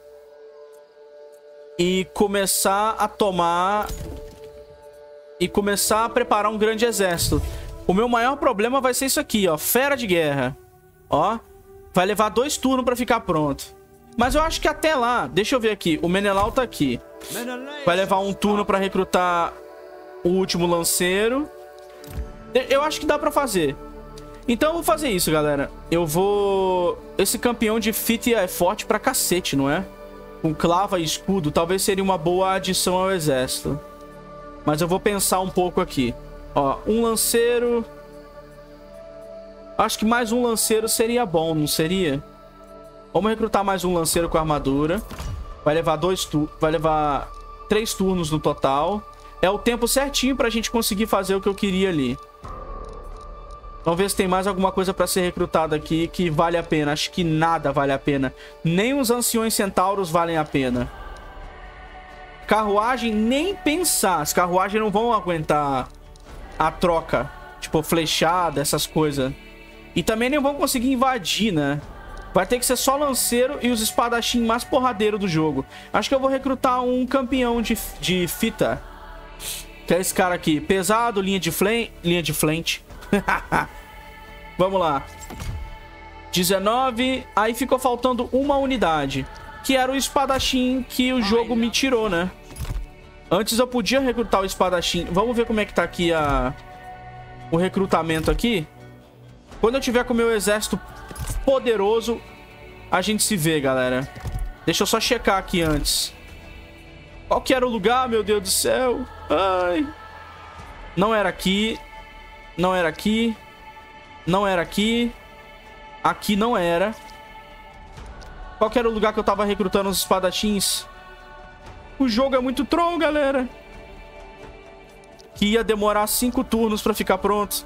e começar a tomar... E começar a preparar um grande exército. O meu maior problema vai ser isso aqui, ó. Fera de guerra. Ó. Vai levar 2 turnos pra ficar pronto. Mas eu acho que até lá... Deixa eu ver aqui. O Menelau tá aqui. Vai levar um turno pra recrutar o último lanceiro. Eu acho que dá pra fazer. Então eu vou fazer isso, galera. Eu vou... Esse campeão de Fithia é forte pra cacete, não é? Com clava e escudo. Talvez seria uma boa adição ao exército. Mas eu vou pensar um pouco aqui. Ó, um lanceiro... Acho que mais um lanceiro seria bom, não seria? Vamos recrutar mais um lanceiro com armadura. Vai levar 3 turnos no total. É o tempo certinho pra gente conseguir fazer o que eu queria ali. Vamos ver se tem mais alguma coisa pra ser recrutada aqui que vale a pena. Acho que nada vale a pena. Nem os anciões centauros valem a pena. Carruagem, nem pensar. As carruagens não vão aguentar a troca. Tipo, flechada, essas coisas. E também nem vão conseguir invadir, né? Vai ter que ser só lanceiro e os espadachim mais porradeiro do jogo. Acho que eu vou recrutar um campeão de fita. Que é esse cara aqui. Pesado, linha de frente. Vamos lá. 19. Aí ficou faltando uma unidade. Que era o espadachim que o jogo me tirou, né? Antes eu podia recrutar o espadachim. Vamos ver como é que tá aqui o recrutamento aqui. Quando eu tiver com o meu exército poderoso, a gente se vê, galera. Deixa eu só checar aqui antes. Qual que era o lugar, meu Deus do céu? Ai. Não era aqui. Não era aqui. Não era aqui. Aqui não era. Qual que era o lugar que eu tava recrutando os espadachins? O jogo é muito troll, galera. Que ia demorar 5 turnos pra ficar pronto.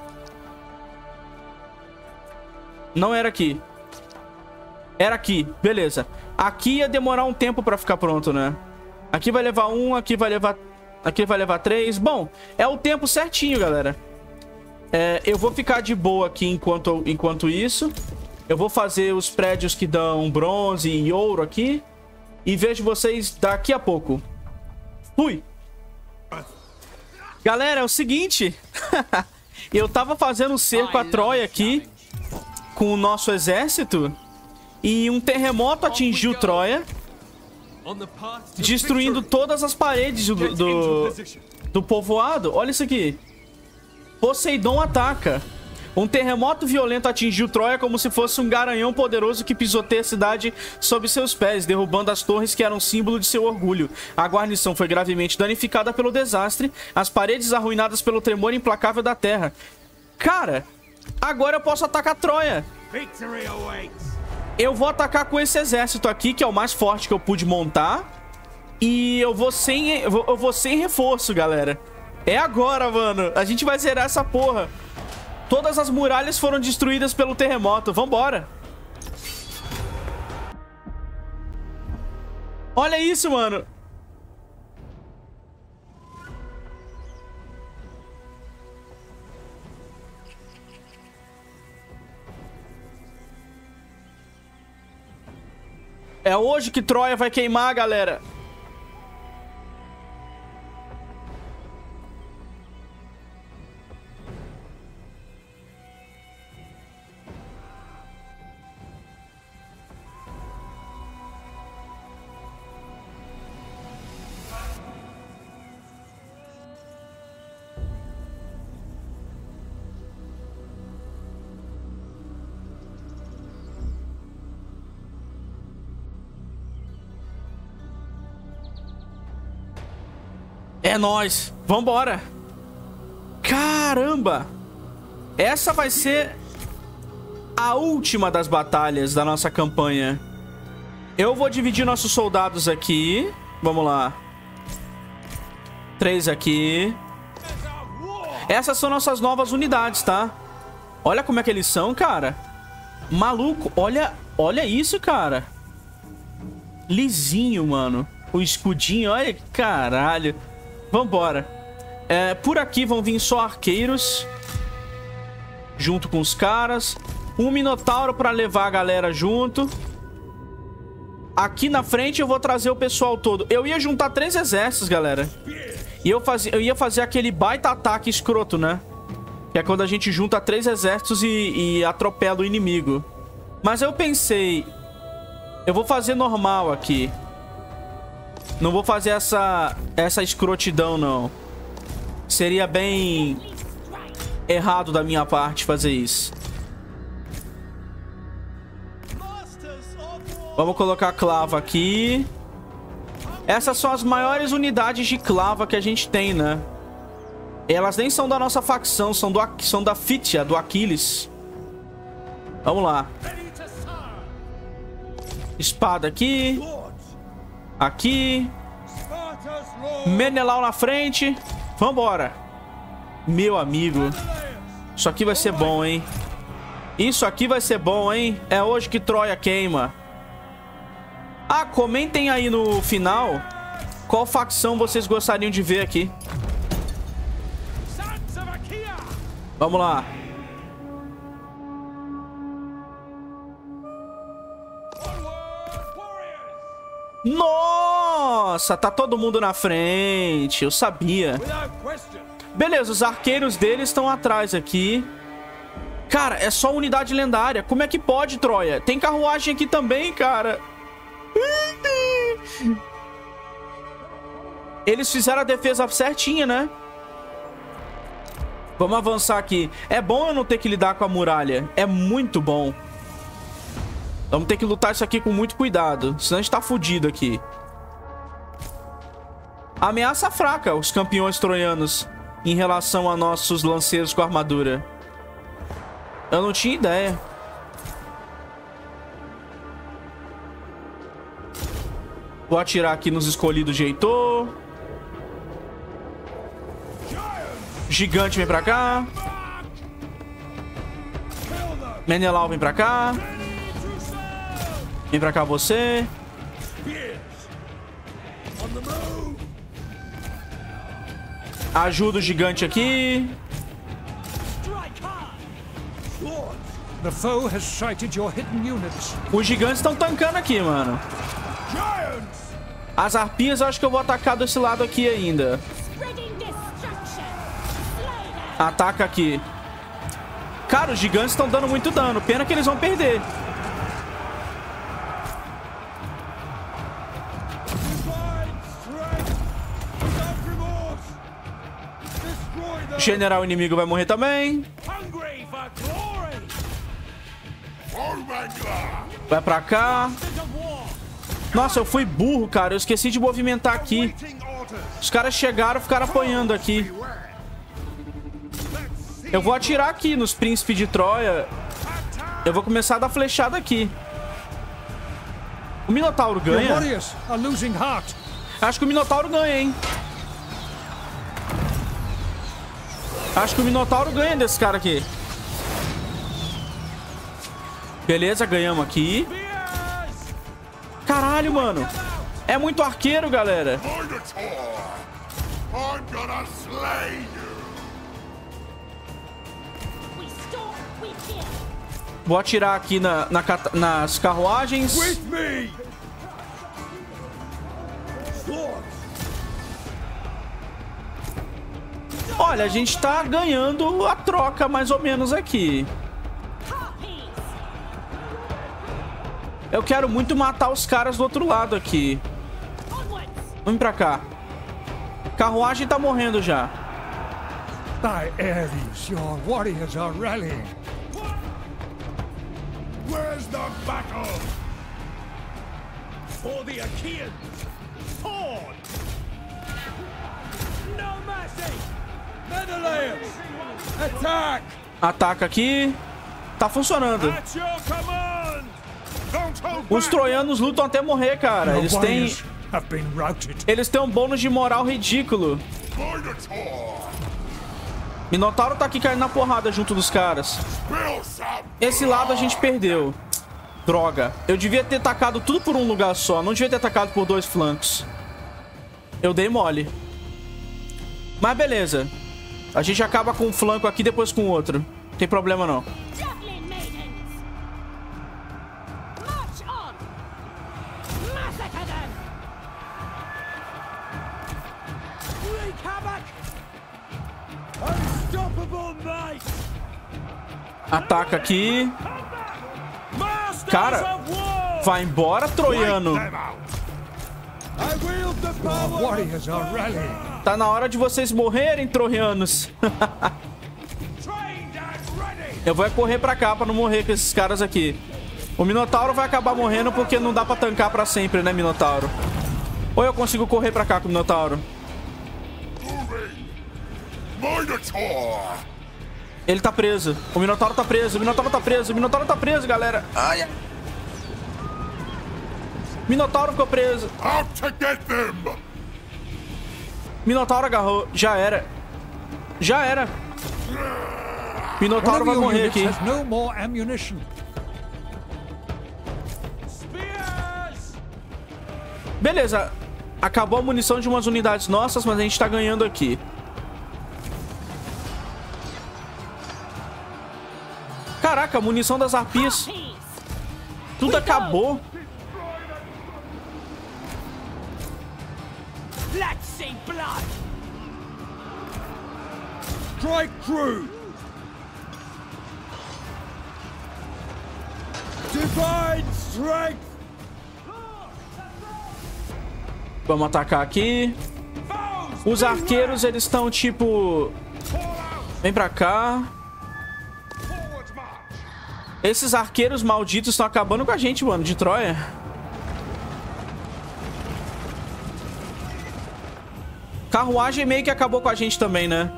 Não era aqui. Era aqui, beleza. Aqui ia demorar um tempo pra ficar pronto, né? Aqui vai levar 1, aqui vai levar 3. Bom, é o tempo certinho, galera. Eu vou ficar de boa aqui enquanto isso. Eu vou fazer os prédios que dão bronze e ouro aqui. E vejo vocês daqui a pouco. Fui! Galera, é o seguinte. Eu tava fazendo cerco a Troia aqui com o nosso exército. E um terremoto atingiu Troia, destruindo todas as paredes do povoado. Olha isso aqui. Poseidon ataca. Um terremoto violento atingiu Troia como se fosse um garanhão poderoso que pisoteia a cidade sob seus pés, derrubando as torres que eram símbolo de seu orgulho. A guarnição foi gravemente danificada pelo desastre, as paredes arruinadas pelo tremor implacável da terra. Cara, agora eu posso atacar Troia. Eu vou atacar com esse exército aqui, que é o mais forte que eu pude montar. E eu vou sem reforço, galera. É agora, mano. A gente vai zerar essa porra. Todas as muralhas foram destruídas pelo terremoto. Vambora. Olha isso, mano. É hoje que Troia vai queimar, galera. É nóis. Vambora. Caramba. Essa vai ser a última das batalhas da nossa campanha. Eu vou dividir nossos soldados aqui. Vamos lá. 3 aqui. Essas são nossas novas unidades, tá? Olha como é que eles são, cara. Maluco. Olha isso, cara. Lisinho, mano. O escudinho. Olha, caralho. Vambora. Por aqui vão vir só arqueiros. Junto com os caras. Um Minotauro pra levar a galera junto. Aqui na frente eu vou trazer o pessoal todo. Eu ia juntar 3 exércitos, galera. E eu ia fazer aquele baita ataque escroto, né? Que é quando a gente junta 3 exércitos e atropela o inimigo. Mas eu pensei... Eu vou fazer normal aqui. Não vou fazer essa escrotidão, não. Seria bem errado da minha parte fazer isso. Vamos colocar clava aqui. Essas são as maiores unidades de clava que a gente tem, né? Elas nem são da nossa facção, são da Fítia, do Aquiles. Vamos lá. Espada aqui. Aqui. Menelau na frente. Vambora. Meu amigo. Isso aqui vai ser bom, hein? Isso aqui vai ser bom, hein? É hoje que Troia queima. Ah, comentem aí no final qual facção vocês gostariam de ver aqui. Vamos lá. Nossa, tá todo mundo na frente. Eu sabia. Beleza, os arqueiros deles estão atrás aqui. Cara, é só unidade lendária. Como é que pode, Troia? Tem carruagem aqui também, cara. Eles fizeram a defesa certinha, né? Vamos avançar aqui. É bom eu não ter que lidar com a muralha. É muito bom. Vamos ter que lutar isso aqui com muito cuidado. Senão a gente tá fudido aqui. Ameaça fraca, os campeões troianos, em relação a nossos lanceiros com armadura. Eu não tinha ideia. Vou atirar aqui nos escolhidos de Heitor. Gigante vem pra cá. Menelau vem pra cá. Vem pra cá você. Ajuda o gigante aqui. The foe has sighted your hidden units. Os gigantes estão tancando aqui, mano. As arpias eu acho que eu vou atacar desse lado aqui ainda. Ataca aqui. Cara, os gigantes estão dando muito dano. Pena que eles vão perder. O general inimigo vai morrer também. Vai pra cá. Nossa, eu fui burro, cara. Eu esqueci de movimentar aqui. Os caras chegaram e ficaram apanhando aqui. Eu vou atirar aqui nos príncipes de Troia. Eu vou começar a dar flechada aqui. O Minotauro ganha? Acho que o Minotauro ganha, hein? Acho que o Minotauro ganha desse cara aqui. Beleza, ganhamos aqui. Caralho, mano. É muito arqueiro, galera. Vou atirar aqui nas carruagens. Olha, a gente tá ganhando a troca mais ou menos aqui. Eu quero muito matar os caras do outro lado aqui. Vem pra cá. Carruagem tá morrendo já. By Ares, your warriors are rallying. Where's the battle? For the Achaeans! Sword! No mercy! Menelaus! Attack! Ataca aqui. Tá funcionando. At your command! Don't hold Os troianos lutam até morrer, cara. Your Eles têm... warriors have been routed. Eles têm um bônus de moral ridículo. Minotauro tá aqui caindo na porrada junto dos caras. Esse lado a gente perdeu. Droga. Eu devia ter atacado tudo por um lugar só. Não devia ter atacado por 2 flancos. Eu dei mole. Mas beleza. A gente acaba com um flanco aqui, depois com o outro. Não tem problema não. Massacre them! Wreak havoc! Unstoppable might! Ataca aqui. Masters Cara, of war! vai embora, troiano. I wield the power! Warriors are rallying. Tá na hora de vocês morrerem, troianos. Trained and ready! Eu vou correr pra cá pra não morrer com esses caras aqui. O Minotauro vai acabar morrendo porque não dá pra tancar pra sempre, né, Minotauro? Ou eu consigo correr pra cá com o Minotauro? Ele tá preso. O Minotauro tá preso. O Minotauro tá preso. O Minotauro tá preso, galera. Ai, ai. Minotauro ficou preso. Minotauro agarrou. Já era. Já era. Minotauro One vai of your morrer units aqui. has no more ammunition. Spears! Beleza. Acabou a munição de umas unidades nossas, mas a gente tá ganhando aqui. Caraca, a munição das arpias. Tudo acabou. Let's see blood! Strike true! Divine strength! Vamos atacar aqui. Os arqueiros, eles estão tipo... Vem pra cá. Esses arqueiros malditos estão acabando com a gente, mano, de Troia. Carruagem meio que acabou com a gente também, né?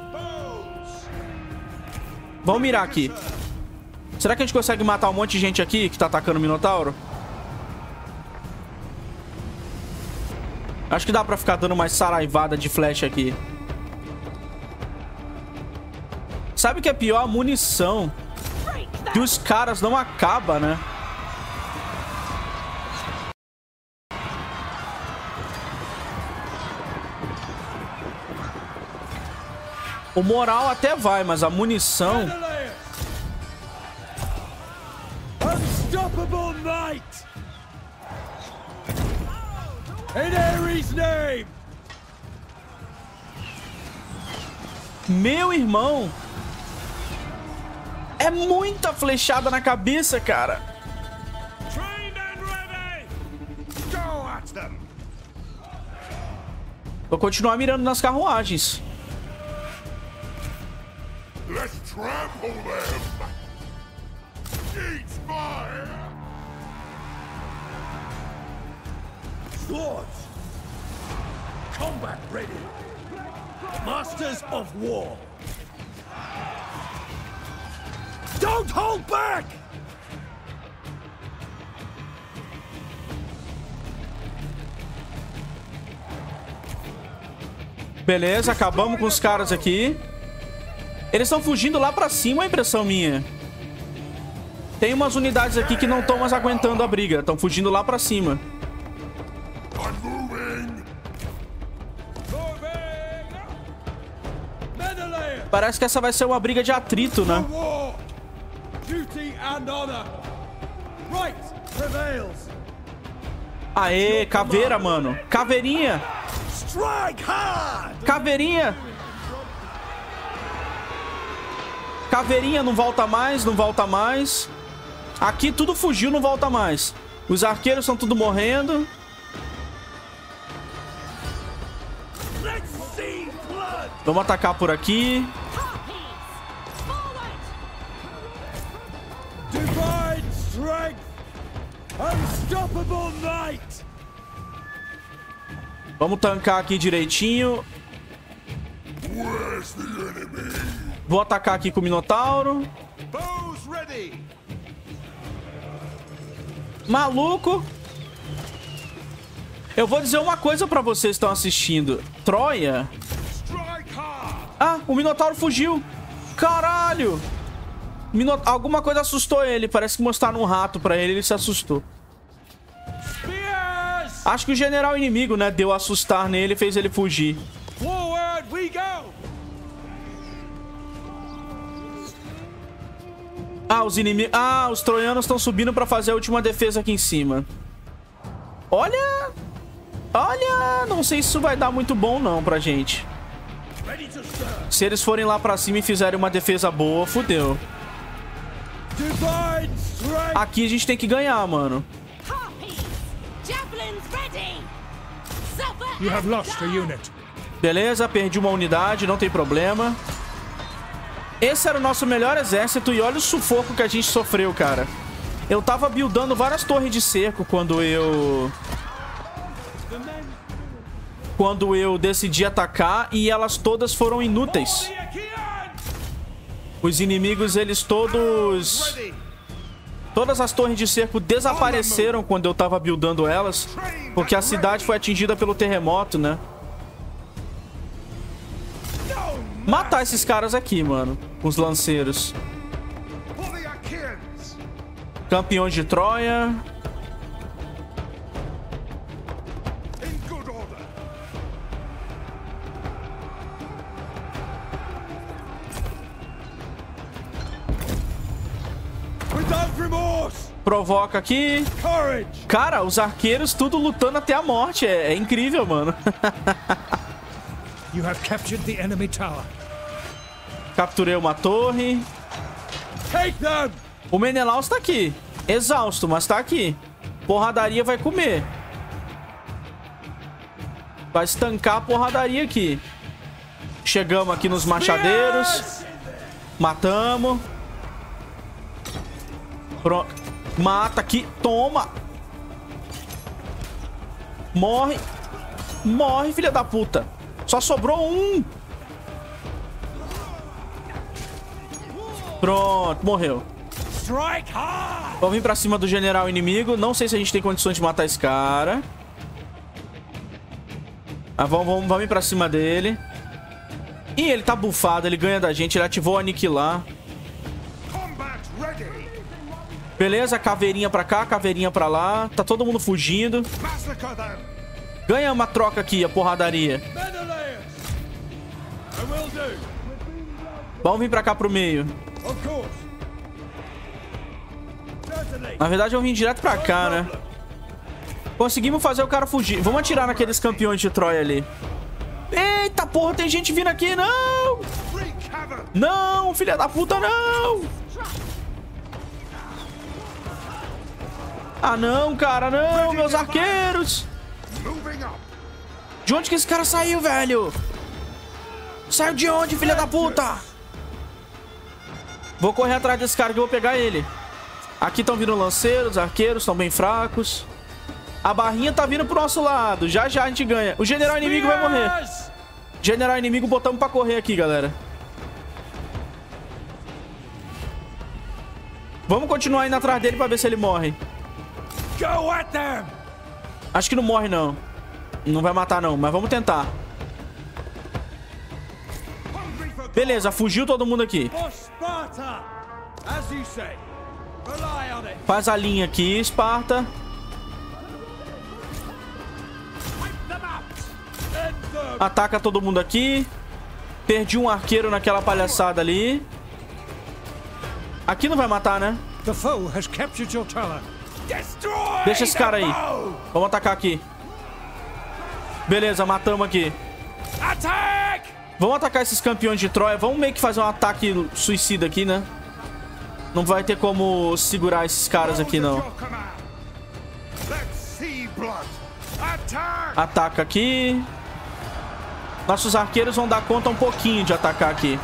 Vamos mirar aqui. Será que a gente consegue matar um monte de gente aqui que tá atacando o Minotauro? Acho que dá pra ficar dando mais saraivada de flecha aqui. Sabe o que é pior? A munição dos caras não acaba, né? O moral até vai, mas a munição... Unstoppable might! In Ares' name! Meu irmão! É muita flechada na cabeça, cara. Trained and ready! Go at them! Vou continuar mirando nas carruagens. Let's trample them! Eat fire! Swords! Combat ready! Masters of war! Don't hold back! Beleza, acabamos com os caras aqui. Eles estão fugindo lá pra cima, a impressão minha. Tem umas unidades aqui que não estão mais aguentando a briga. Estão fugindo lá pra cima. I'm moving! Menelaus! Parece que essa vai ser uma briga de atrito, né? War! Duty and honor! Right prevails! Aê, caveira, mano. Caveirinha. Strike hard! Caveirinha. Caveirinha não volta mais, não volta mais. Aqui tudo fugiu, não volta mais. Os arqueiros estão tudo morrendo. Let's see blood! Vamos atacar por aqui. Divine strength! Unstoppable might! Vamos tancar aqui direitinho. Where's the enemy? Vou atacar aqui com o Minotauro. Bows ready! Maluco. Eu vou dizer uma coisa pra vocês que estão assistindo. Troia... Strike hard! Ah, o Minotauro fugiu. Caralho. Alguma coisa assustou ele. Parece que mostraram um rato pra ele, ele se assustou. Spears! Acho que o general inimigo, né, deu assustar nele e fez ele fugir. Forward we go! Ah, os inimigos... Ah, os troianos estão subindo pra fazer a última defesa aqui em cima. Olha... Olha... Não sei se isso vai dar muito bom, não, pra gente. Se eles forem lá pra cima e fizerem uma defesa boa, fudeu. Aqui a gente tem que ganhar, mano. You have lost a unit. Beleza, perdi uma unidade, não tem problema. Esse era o nosso melhor exército e olha o sufoco que a gente sofreu, cara. Eu tava buildando várias torres de cerco quando eu decidi atacar e elas todas foram inúteis. Os inimigos, eles todos... Todas as torres de cerco desapareceram quando eu tava buildando elas, porque a cidade foi atingida pelo terremoto, né? Matar esses caras aqui, mano. Os lanceiros. Campeões de Troia. Provoca aqui. Cara, os arqueiros tudo lutando até a morte. É incrível, mano. You have captured the enemy tower. Capturei uma torre. O Menelaus tá aqui. Exausto, mas tá aqui. Porradaria vai comer. Vai estancar a porradaria aqui. Chegamos aqui nos machadeiros. Matamos. Pronto. Mata aqui. Toma. Morre. Morre, filha da puta. Só sobrou um. Pronto, morreu. Vamos vir pra cima do general inimigo. Não sei se a gente tem condições de matar esse cara. Mas vamos vir pra cima dele. Ih, ele tá bufado, ele ganha da gente. Ele ativou o aniquilar. Beleza, caveirinha pra cá, caveirinha pra lá. Tá todo mundo fugindo. Ganha uma troca aqui, a porradaria. Vamos vir pra cá pro meio. Na verdade, eu vim direto pra cá, né? Conseguimos fazer o cara fugir. Vamos atirar naqueles campeões de Troia ali. Eita porra, tem gente vindo aqui, não! Não, filha da puta, não! Ah, não, cara, não, meus arqueiros! De onde que esse cara saiu, velho? Saiu de onde, filha da puta? Vou correr atrás desse cara que eu vou pegar ele. Aqui estão vindo lanceiros, arqueiros estão bem fracos. A barrinha tá vindo pro nosso lado. Já já a gente ganha. O general inimigo vai morrer. General inimigo botamos pra correr aqui, galera. Vamos continuar indo atrás dele pra ver se ele morre. Acho que não morre, não. Não vai matar, não. Mas vamos tentar. Beleza, fugiu todo mundo aqui. Faz a linha aqui, Esparta. Ataca todo mundo aqui. Perdi um arqueiro naquela palhaçada ali. Aqui não vai matar, né? Deixa esse cara aí. Vamos atacar aqui. Beleza, matamos aqui. Vamos atacar esses campeões de Troia. Vamos meio que fazer um ataque suicida aqui, né? Não vai ter como segurar esses caras aqui, não. Ataca aqui. Nossos arqueiros vão dar conta um pouquinho de atacar aqui.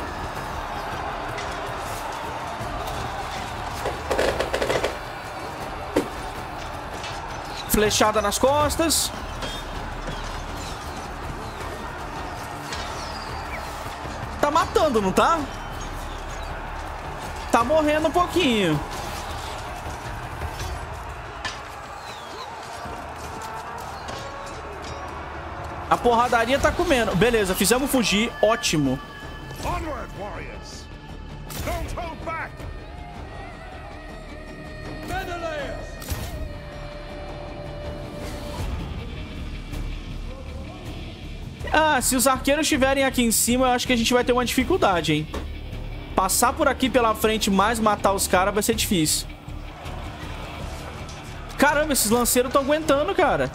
Flechada nas costas. Tá matando, não tá? Tá morrendo um pouquinho. A porradaria tá comendo. Beleza, fizemos fugir. Ótimo. Ah, se os arqueiros estiverem aqui em cima, eu acho que a gente vai ter uma dificuldade, hein? Passar por aqui pela frente, mais matar os caras vai ser difícil. Caramba, esses lanceiros estão aguentando, cara.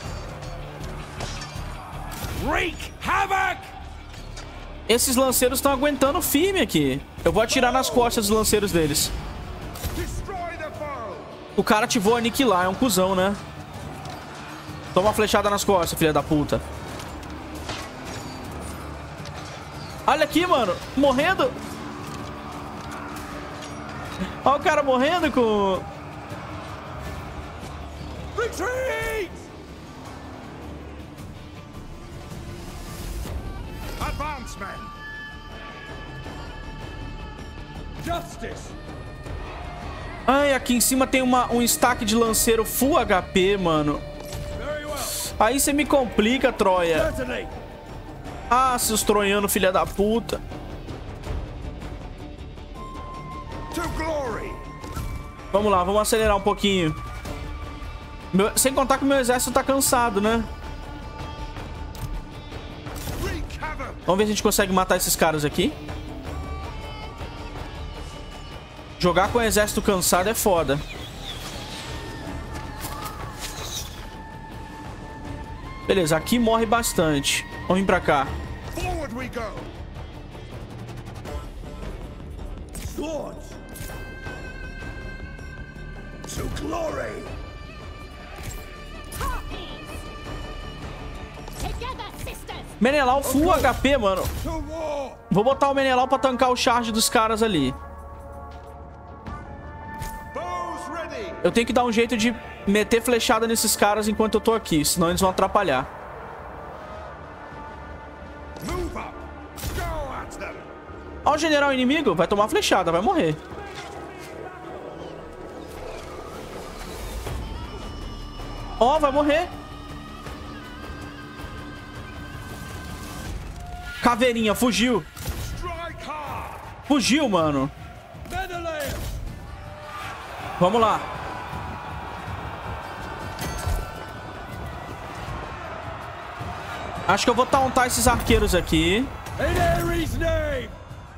Wreak havoc! Esses lanceiros estão aguentando firme aqui. Eu vou atirar nas costas dos lanceiros deles. Destroy the foe! O cara ativou aniquilar, é um cuzão, né? Toma uma flechada nas costas, filha da puta. Olha aqui, mano. Morrendo. Olha o cara morrendo com... Retreat! Advance, men! Justice! Ai, aqui em cima tem um stack de lanceiro full HP, mano. Very well. Aí você me complica, Troia. Certainly! Ah, seus troianos, filha da puta. To glory! Vamos lá, vamos acelerar um pouquinho. Sem contar que o meu exército tá cansado, né? Wreak havoc! Vamos ver se a gente consegue matar esses caras aqui. Jogar com o exército cansado é foda. Beleza, aqui morre bastante. Vamos vir pra cá. Forward we go! Swords! To glory! Together, sisters! Menelau full HP, mano. To war! Vou botar o Menelau pra tancar o charge dos caras ali. Bows ready! Eu tenho que dar um jeito de meter flechada nesses caras enquanto eu tô aqui, senão eles vão atrapalhar. Move up! Go at them! Ó, o general inimigo vai tomar flechada, vai morrer. Ó, vai morrer. Caveirinha, fugiu. Strike hard! Fugiu, mano. Menelaus! Vamos lá. Acho que eu vou tauntar esses arqueiros aqui. In Ares' name!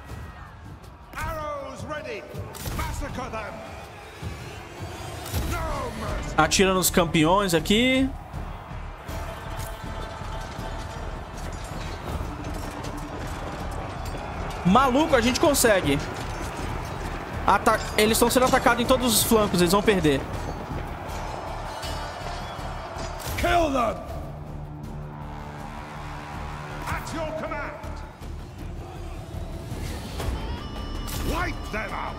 Arrows ready! Massacre them! No mercy! Atira nos campeões aqui. Maluco, a gente consegue. Eles estão sendo atacados em todos os flancos, eles vão perder. Kill them! At your command! Wipe them out!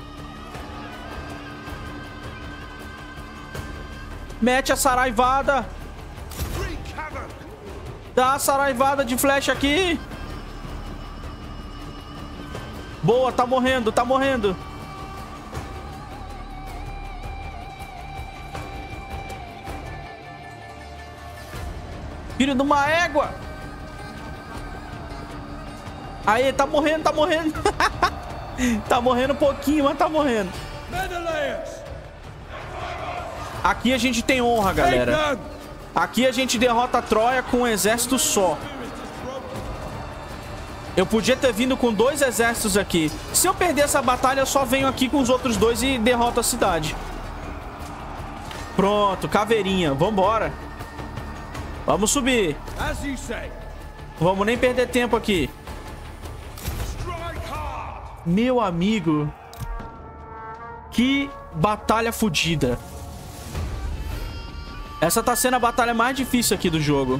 Mete a saraivada. Wreak havoc! Dá a saraivada de flecha aqui. Boa, tá morrendo, tá morrendo. Filho de uma égua. Aí, tá morrendo, tá morrendo. Tá morrendo um pouquinho, mas tá morrendo. Menelaus! Aqui a gente tem honra, galera. Take them! Aqui a gente derrota a Troia com um exército só. Eu podia ter vindo com 2 exércitos aqui. Se eu perder essa batalha, eu só venho aqui com os outros 2 e derroto a cidade. Pronto, caveirinha. Vambora. Vamos subir. As you say! Vamos nem perder tempo aqui. Strike hard! Meu amigo. Que batalha fodida. Essa tá sendo a batalha mais difícil aqui do jogo.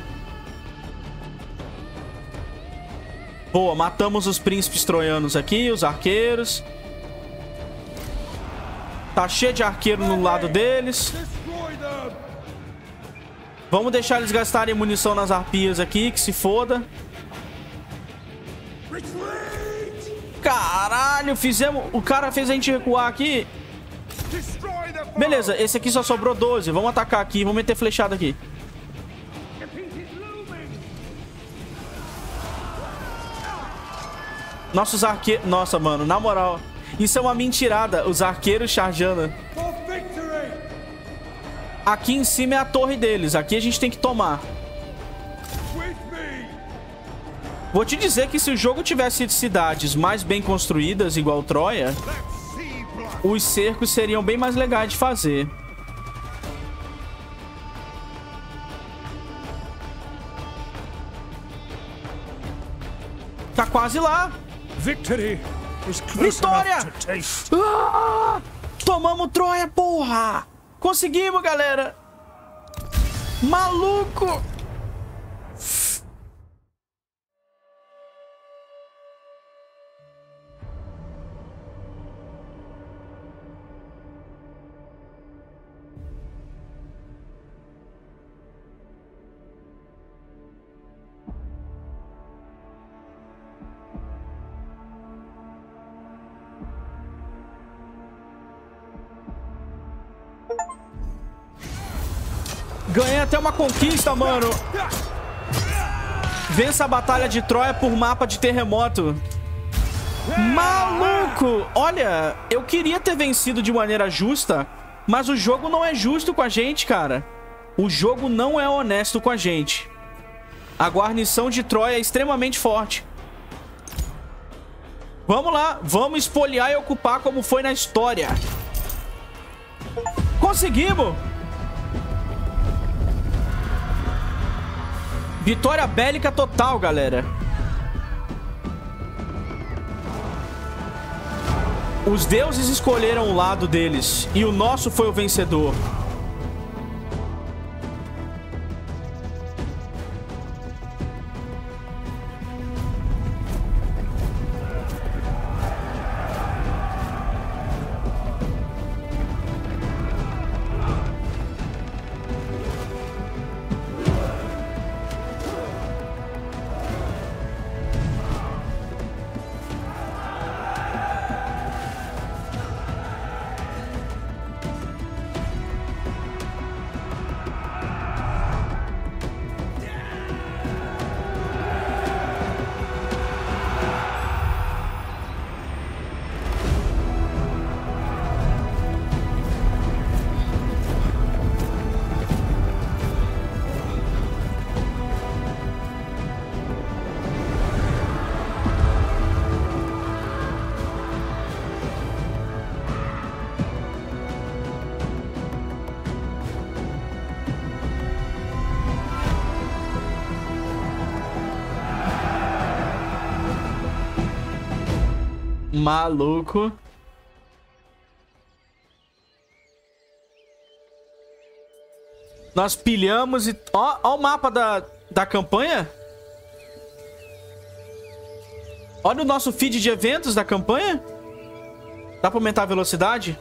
Boa, matamos os príncipes troianos aqui, os arqueiros. Tá cheio de arqueiro no lado deles. Destroy them! Vamos deixar eles gastarem munição nas arpias aqui, que se foda. Retreat! Caralho, fizemos... O cara fez a gente recuar aqui. Destroy the foe! Beleza, esse aqui só sobrou 12. Vamos atacar aqui, vamos meter flechada aqui. Defeat is looming! Nossos arqueiros... Nossa, mano, na moral. Isso é uma mentirada, os arqueiros chargeando. For victory! Aqui em cima é a torre deles. Aqui a gente tem que tomar. With me! Vou te dizer que se o jogo tivesse cidades mais bem construídas, igual Troia, Let's see blood! os cercos seriam bem mais legais de fazer. Tá quase lá. Victory is close Vitória! enough to taste. Ah! Tomamos Troia, porra! Conseguimos, galera! Maluco! Ganhei até uma conquista, mano. Vença a batalha de Troia por mapa de terremoto. Maluco! Olha, eu queria ter vencido de maneira justa, mas o jogo não é justo com a gente, cara. O jogo não é honesto com a gente. A guarnição de Troia é extremamente forte. Vamos lá, vamos espoliar e ocupar como foi na história. Conseguimos! Vitória bélica total, galera. Os deuses escolheram o lado deles e o nosso foi o vencedor. Maluco. Nós pilhamos e... Ó o mapa da campanha. Olha o nosso feed de eventos da campanha. Dá pra aumentar a velocidade?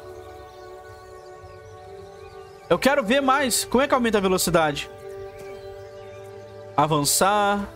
Eu quero ver mais. Como é que aumenta a velocidade? Avançar.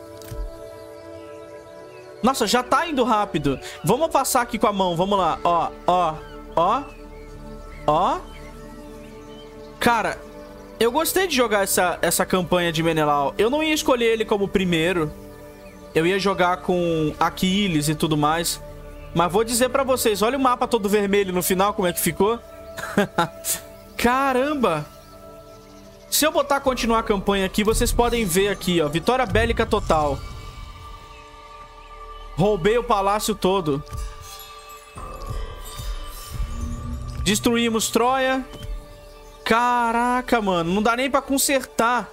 Nossa, já tá indo rápido. Vamos passar aqui com a mão. Vamos lá. Ó, ó, ó. Ó. Cara, eu gostei de jogar essa campanha de Menelau. Eu não ia escolher ele como primeiro. Eu ia jogar com Aquiles e tudo mais. Mas vou dizer pra vocês. Olha o mapa todo vermelho no final, como é que ficou. Caramba. Se eu botar continuar a campanha aqui, vocês podem ver aqui, ó. Vitória bélica total. Roubei o palácio todo. Destruímos Troia. Caraca, mano. Não dá nem pra consertar.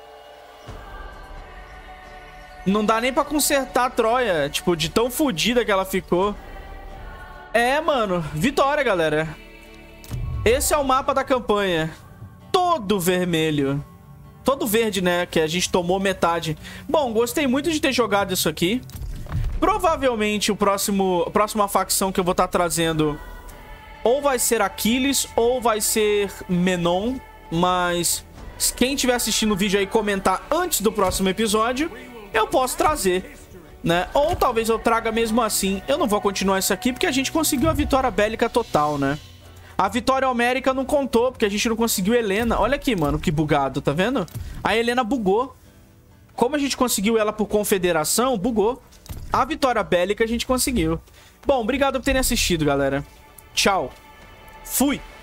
Não dá nem pra consertar a Troia. Tipo, de tão fodida que ela ficou. É, mano. Vitória, galera. Esse é o mapa da campanha. Todo vermelho. Todo verde, né? Que a gente tomou metade. Bom, gostei muito de ter jogado isso aqui. Provavelmente a próxima facção que eu vou estar trazendo ou vai ser Aquiles ou vai ser Menon. Mas quem estiver assistindo o vídeo aí comentar antes do próximo episódio, eu posso trazer, né? Ou talvez eu traga mesmo assim. Eu não vou continuar isso aqui porque a gente conseguiu a vitória bélica total, né? A vitória homérica não contou porque a gente não conseguiu Helena. Olha aqui, mano, que bugado, tá vendo? A Helena bugou. Como a gente conseguiu ela por confederação, bugou. A vitória bélica a gente conseguiu. Bom, obrigado por terem assistido, galera. Tchau. Fui.